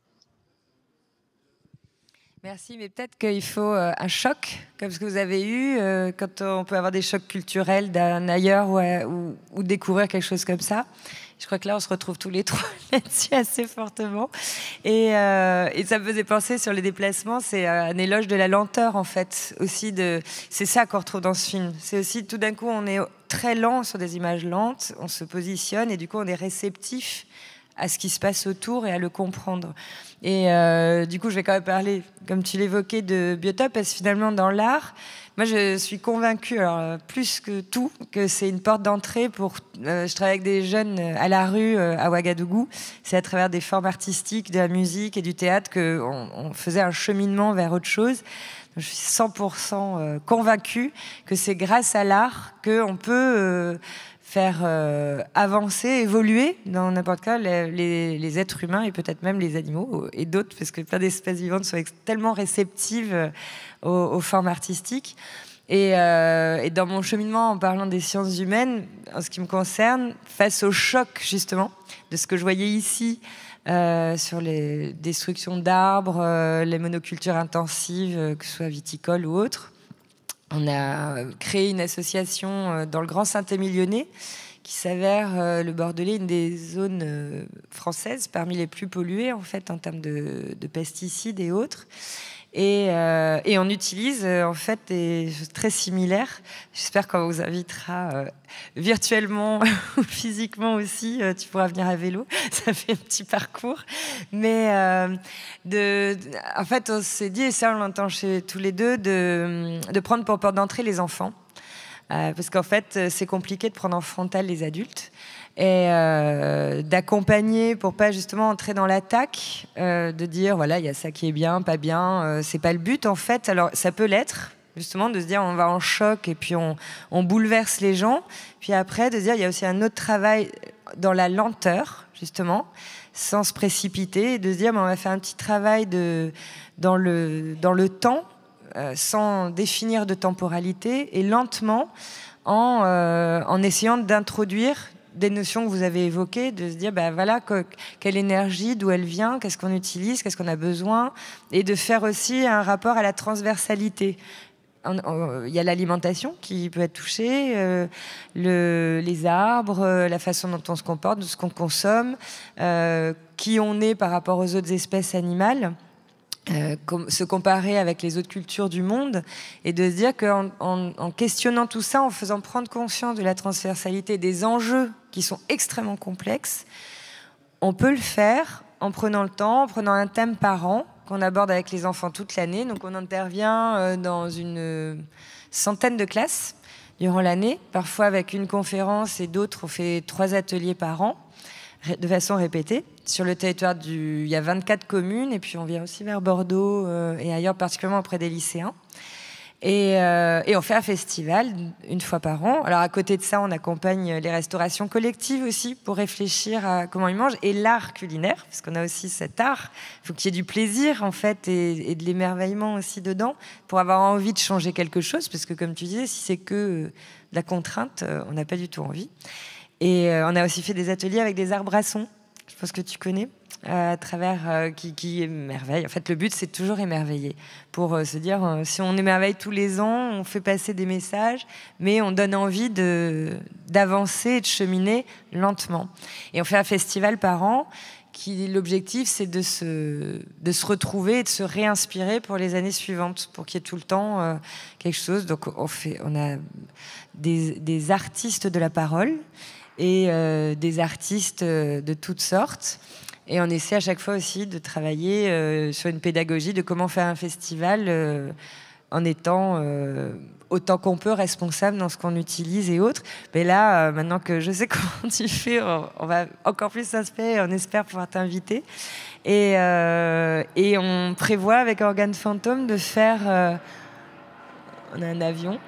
Merci, mais peut-être qu'il faut un choc, comme ce que vous avez eu, quand on peut avoir des chocs culturels d'un ailleurs ou découvrir quelque chose comme ça. Je crois que là, on se retrouve tous les trois là-dessus assez fortement. Et ça me faisait penser sur les déplacements, c'est un éloge de la lenteur, en fait. Aussi c'est ça qu'on retrouve dans ce film. C'est aussi, tout d'un coup, on est très lent sur des images lentes, on se positionne et du coup, on est réceptif à ce qui se passe autour et à le comprendre. Et du coup, je vais quand même parler, comme tu l'évoquais, de Biotope, parce que finalement, dans l'art, moi, je suis convaincue, alors, plus que tout, que c'est une porte d'entrée pour... je travaille avec des jeunes à la rue, à Ouagadougou. C'est à travers des formes artistiques, de la musique et du théâtre qu'on faisait un cheminement vers autre chose. Je suis 100% convaincue que c'est grâce à l'art qu'on peut... faire avancer, évoluer dans n'importe quoi les êtres humains et peut-être même les animaux et d'autres, parce que plein d'espèces vivantes sont tellement réceptives aux formes artistiques. Et dans mon cheminement, en parlant des sciences humaines, en ce qui me concerne, face au choc justement de ce que je voyais ici, sur les destructions d'arbres, les monocultures intensives, que ce soit viticoles ou autres, on a créé une association dans le Grand Saint-Émilionnais qui s'avère, le Bordelais, une des zones françaises parmi les plus polluées en fait en termes de pesticides et autres. Et on utilise en fait des choses très similaires. J'espère qu'on vous invitera virtuellement ou physiquement aussi. Tu pourras venir à vélo, ça fait un petit parcours. Mais en fait, on s'est dit, et ça on l'entend chez tous les deux, de prendre pour porte d'entrée les enfants. Parce qu'en fait, c'est compliqué de prendre en frontal les adultes. Et d'accompagner pour pas justement entrer dans l'attaque, de dire voilà, il y a ça qui est bien, pas bien, c'est pas le but en fait. Alors ça peut l'être justement, de se dire on va en choc et puis on bouleverse les gens, puis après de se dire il y a aussi un autre travail dans la lenteur justement, sans se précipiter, et de se dire on va faire un petit travail dans le temps, sans définir de temporalité, et lentement en essayant d'introduire des notions que vous avez évoquées, de se dire voilà, quelle énergie, d'où elle vient, qu'est-ce qu'on utilise, qu'est-ce qu'on a besoin, et de faire aussi un rapport à la transversalité. Il y a l'alimentation qui peut être touchée, les arbres, la façon dont on se comporte, de ce qu'on consomme, qui on est par rapport aux autres espèces animales, se comparer avec les autres cultures du monde, et de se dire qu'en questionnant tout ça, en faisant prendre conscience de la transversalité des enjeux qui sont extrêmement complexes, on peut le faire en prenant le temps, en prenant un thème par an qu'on aborde avec les enfants toute l'année. Donc on intervient dans une centaine de classes durant l'année, parfois avec une conférence, et d'autres on fait 3 ateliers par an de façon répétée. Sur le territoire il y a 24 communes, et puis on vient aussi vers Bordeaux et ailleurs, particulièrement auprès des lycéens. Et on fait un festival une fois par an. Alors à côté de ça, on accompagne les restaurations collectives aussi pour réfléchir à comment ils mangent, et l'art culinaire, parce qu'on a aussi cet art. Il faut qu'il y ait du plaisir en fait et de l'émerveillement aussi dedans pour avoir envie de changer quelque chose, parce que comme tu disais, si c'est que de la contrainte, on n'a pas du tout envie. Et on a aussi fait des ateliers avec des arts brassons. Je pense que tu connais. À travers qui émerveille. En fait, le but, c'est toujours émerveiller. Pour se dire, si on émerveille tous les ans, on fait passer des messages, mais on donne envie d'avancer et de cheminer lentement. Et on fait un festival par an qui, l'objectif, c'est de se retrouver et de se réinspirer pour les années suivantes, pour qu'il y ait tout le temps quelque chose. Donc, on a des artistes de la parole et des artistes de toutes sortes. Et on essaie à chaque fois aussi de travailler sur une pédagogie de comment faire un festival en étant autant qu'on peut responsable dans ce qu'on utilise et autres. Mais là, maintenant que je sais comment tu fais, on va encore plus s'inspirer et on espère pouvoir t'inviter. Et on prévoit avec Organe Fantôme de faire... on a un avion,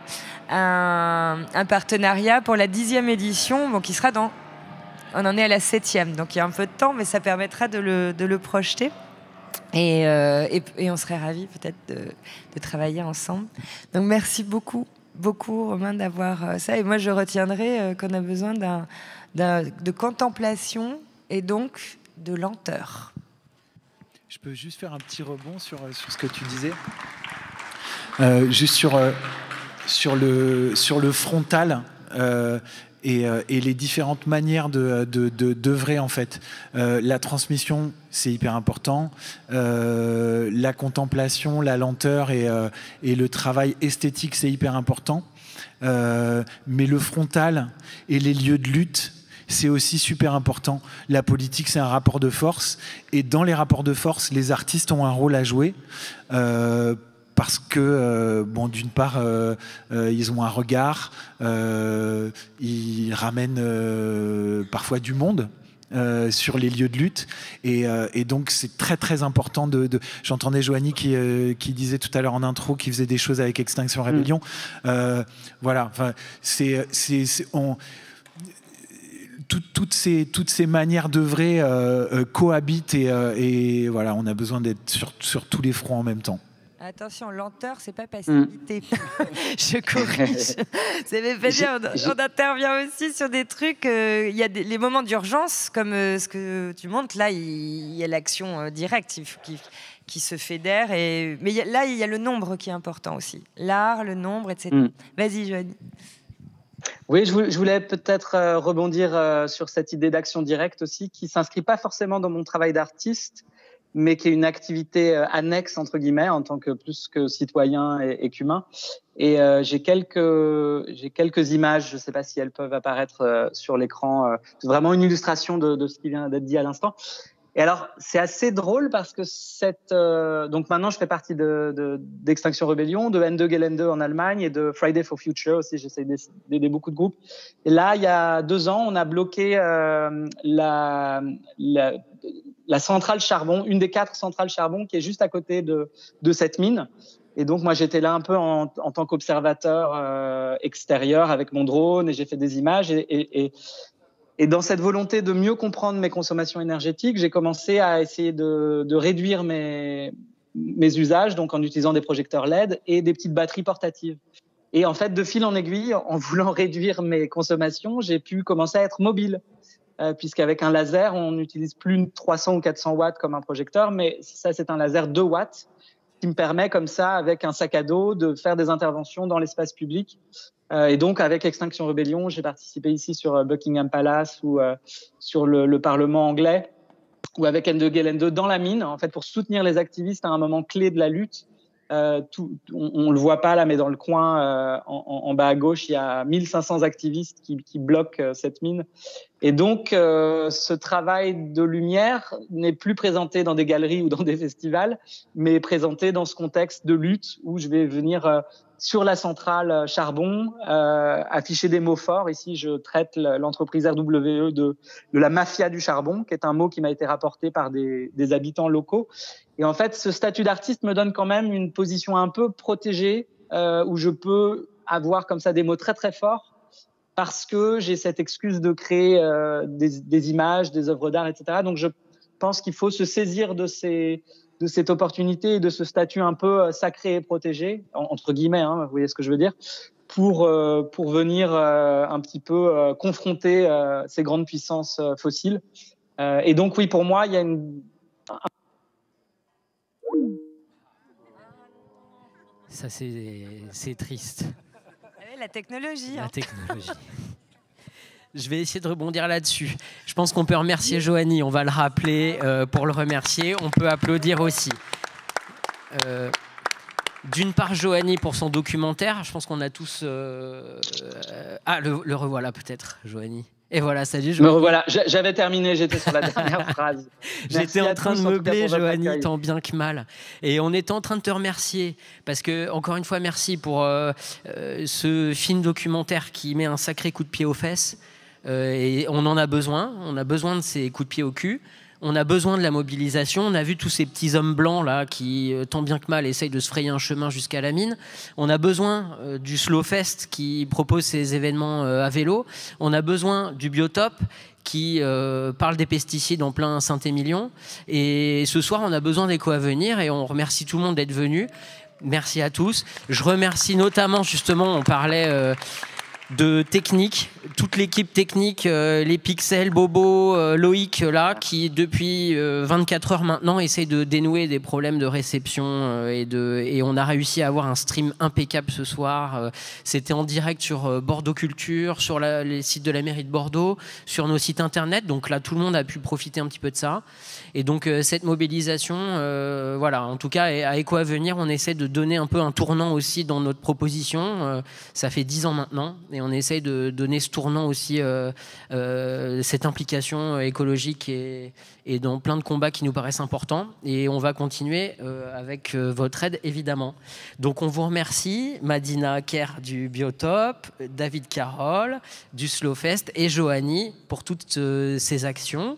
un partenariat pour la 10e édition, qui sera dans... On en est à la 7e, donc il y a un peu de temps, mais ça permettra de le projeter. Et on serait ravis peut-être de travailler ensemble. Donc merci beaucoup, Romain, d'avoir ça. Et moi, je retiendrai qu'on a besoin de contemplation et donc de lenteur. Je peux juste faire un petit rebond sur ce que tu disais. Juste sur le frontal. Et les différentes manières d'œuvrer en fait. La transmission, c'est hyper important. La contemplation, la lenteur et le travail esthétique, c'est hyper important. Mais le frontal et les lieux de lutte, c'est aussi super important. La politique, c'est un rapport de force. Et dans les rapports de force, les artistes ont un rôle à jouer. Parce que, d'une part, ils ont un regard, ils ramènent parfois du monde sur les lieux de lutte. Et donc, c'est très, très important J'entendais Joanie qui disait tout à l'heure en intro qu'il faisait des choses avec Extinction Rebellion. Voilà, enfin, toutes ces manières d'œuvrer cohabitent et voilà, on a besoin d'être sur tous les fronts en même temps. Attention, lenteur, c'est pas passivité. Je corrige. On intervient aussi sur des trucs. Il y a les moments d'urgence, comme ce que tu montres. Là, il y a l'action directe qui se fédère. Mais là, il y a le nombre qui est important aussi. L'art, le nombre, etc. Vas-y, Joanie. Oui, je voulais peut-être rebondir sur cette idée d'action directe aussi, qui ne s'inscrit pas forcément dans mon travail d'artiste, mais qui est une activité annexe, entre guillemets, en tant que plus que citoyen et qu'humain. Et j'ai quelques images, je ne sais pas si elles peuvent apparaître sur l'écran, c'est vraiment une illustration de ce qui vient d'être dit à l'instant. Et alors, c'est assez drôle parce que donc maintenant, je fais partie d'Extinction Rebellion, de Ende Gelände en Allemagne et de Friday for Future aussi. J'essaie d'aider beaucoup de groupes. Et là, il y a 2 ans, on a bloqué la centrale charbon, une des 4 centrales charbon qui est juste à côté de cette mine. Et donc, moi, j'étais là un peu en tant qu'observateur extérieur avec mon drone et j'ai fait des images. Et dans cette volonté de mieux comprendre mes consommations énergétiques, j'ai commencé à essayer de réduire mes usages, donc en utilisant des projecteurs LED et des petites batteries portatives. Et en fait, de fil en aiguille, en voulant réduire mes consommations, j'ai pu commencer à être mobile. Puisqu'avec un laser, on n'utilise plus 300 ou 400 watts comme un projecteur, mais ça, c'est un laser 2 watts qui me permet comme ça, avec un sac à dos, de faire des interventions dans l'espace public. Et donc, avec Extinction Rebellion, j'ai participé ici sur Buckingham Palace ou sur le Parlement anglais, ou avec Ende Gelände dans la mine, en fait, pour soutenir les activistes à un moment clé de la lutte. On le voit pas là, mais dans le coin, en bas à gauche, il y a 1500 activistes qui bloquent cette mine. Et donc, ce travail de lumière n'est plus présenté dans des galeries ou dans des festivals, mais présenté dans ce contexte de lutte où je vais venir sur la centrale charbon, afficher des mots forts. Ici, je traite l'entreprise RWE de la mafia du charbon, qui est un mot qui m'a été rapporté par des habitants locaux. Et en fait, ce statut d'artiste me donne quand même une position un peu protégée où je peux avoir comme ça des mots très très forts parce que j'ai cette excuse de créer des images, des œuvres d'art, etc. Donc je pense qu'il faut se saisir de cette opportunité et de ce statut un peu sacré et protégé, entre guillemets, hein, vous voyez ce que je veux dire, pour venir un petit peu confronter ces grandes puissances fossiles. Et donc oui, pour moi, il y a Ça, c'est triste. La technologie. La technologie. Je vais essayer de rebondir là-dessus. Je pense qu'on peut remercier Joanie, on va le rappeler pour le remercier. On peut applaudir aussi. D'une part, Joanie pour son documentaire. Je pense qu'on a tous... Ah, le revoilà peut-être, Joanie. Et voilà, salut Joanie. Me revoilà, j'avais terminé, j'étais sur la dernière phrase. J'étais en train de meubler, Joanie, tant bien que mal. Et on était en train de te remercier, parce que, encore une fois, merci pour ce film documentaire qui met un sacré coup de pied aux fesses. Et on en a besoin de ces coups de pied au cul. On a besoin de la mobilisation. On a vu tous ces petits hommes blancs là qui, tant bien que mal, essayent de se frayer un chemin jusqu'à la mine. On a besoin du Slowfest qui propose ces événements à vélo. On a besoin du Biotop qui parle des pesticides en plein Saint-Émilion. Et ce soir, on a besoin d'Éco Avenir et on remercie tout le monde d'être venu. Merci à tous. Je remercie notamment, justement, on parlait... de technique, toute l'équipe technique, les Pixels, Bobo, Loïc là, qui depuis 24 heures maintenant essaye de dénouer des problèmes de réception et on a réussi à avoir un stream impeccable ce soir. C'était en direct sur Bordeaux Culture, sur les sites de la mairie de Bordeaux, sur nos sites internet, donc là tout le monde a pu profiter un petit peu de ça. Et donc cette mobilisation, voilà, en tout cas à Éco Avenir, on essaie de donner un peu un tournant aussi dans notre proposition. Ça fait 10 ans maintenant et on essaye de donner ce tournant aussi, cette implication écologique et dans plein de combats qui nous paraissent importants. Et on va continuer avec votre aide, évidemment. Donc on vous remercie, Madina Kerr du Biotop, David Carroll du Slowfest et Joanie pour toutes ces actions.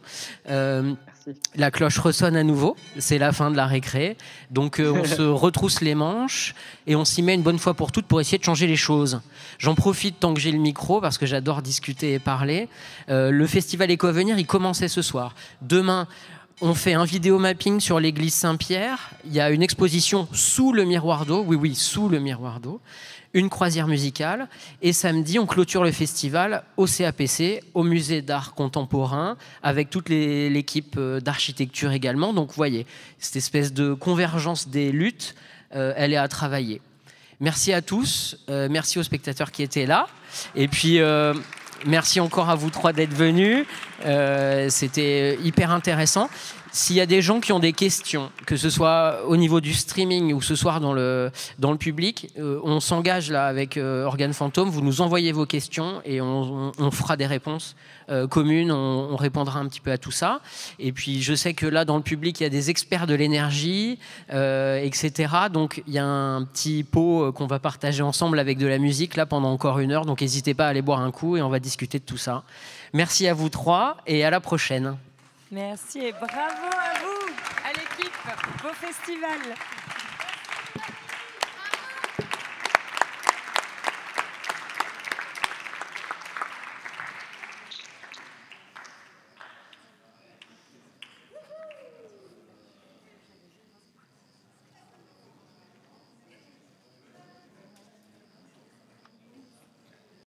La cloche ressonne à nouveau, c'est la fin de la récré. Donc on se retrousse les manches et on s'y met une bonne fois pour toutes pour essayer de changer les choses. J'en profite tant que j'ai le micro parce que j'adore discuter et parler. Le festival Éco Avenir, il commençait ce soir. Demain, on fait un vidéo mapping sur l'église Saint-Pierre. Il y a une exposition sous le miroir d'eau. Oui, oui, sous le miroir d'eau. Une croisière musicale. Et samedi, on clôture le festival au CAPC, au musée d'art contemporain, avec toute l'équipe d'architecture également. Donc, vous voyez, cette espèce de convergence des luttes, elle est à travailler. Merci à tous. Merci aux spectateurs qui étaient là. Et puis, merci encore à vous trois d'être venus. C'était hyper intéressant. S'il y a des gens qui ont des questions, que ce soit au niveau du streaming ou ce soir dans le public, on s'engage là avec Organe Fantôme, vous nous envoyez vos questions et on fera des réponses communes, on répondra un petit peu à tout ça. Et puis je sais que là dans le public, il y a des experts de l'énergie, etc. Donc il y a un petit pot qu'on va partager ensemble avec de la musique là pendant encore 1 heure. Donc n'hésitez pas à aller boire un coup et on va discuter de tout ça. Merci à vous trois et à la prochaine. Merci et bravo à vous, à l'équipe. Beau festival.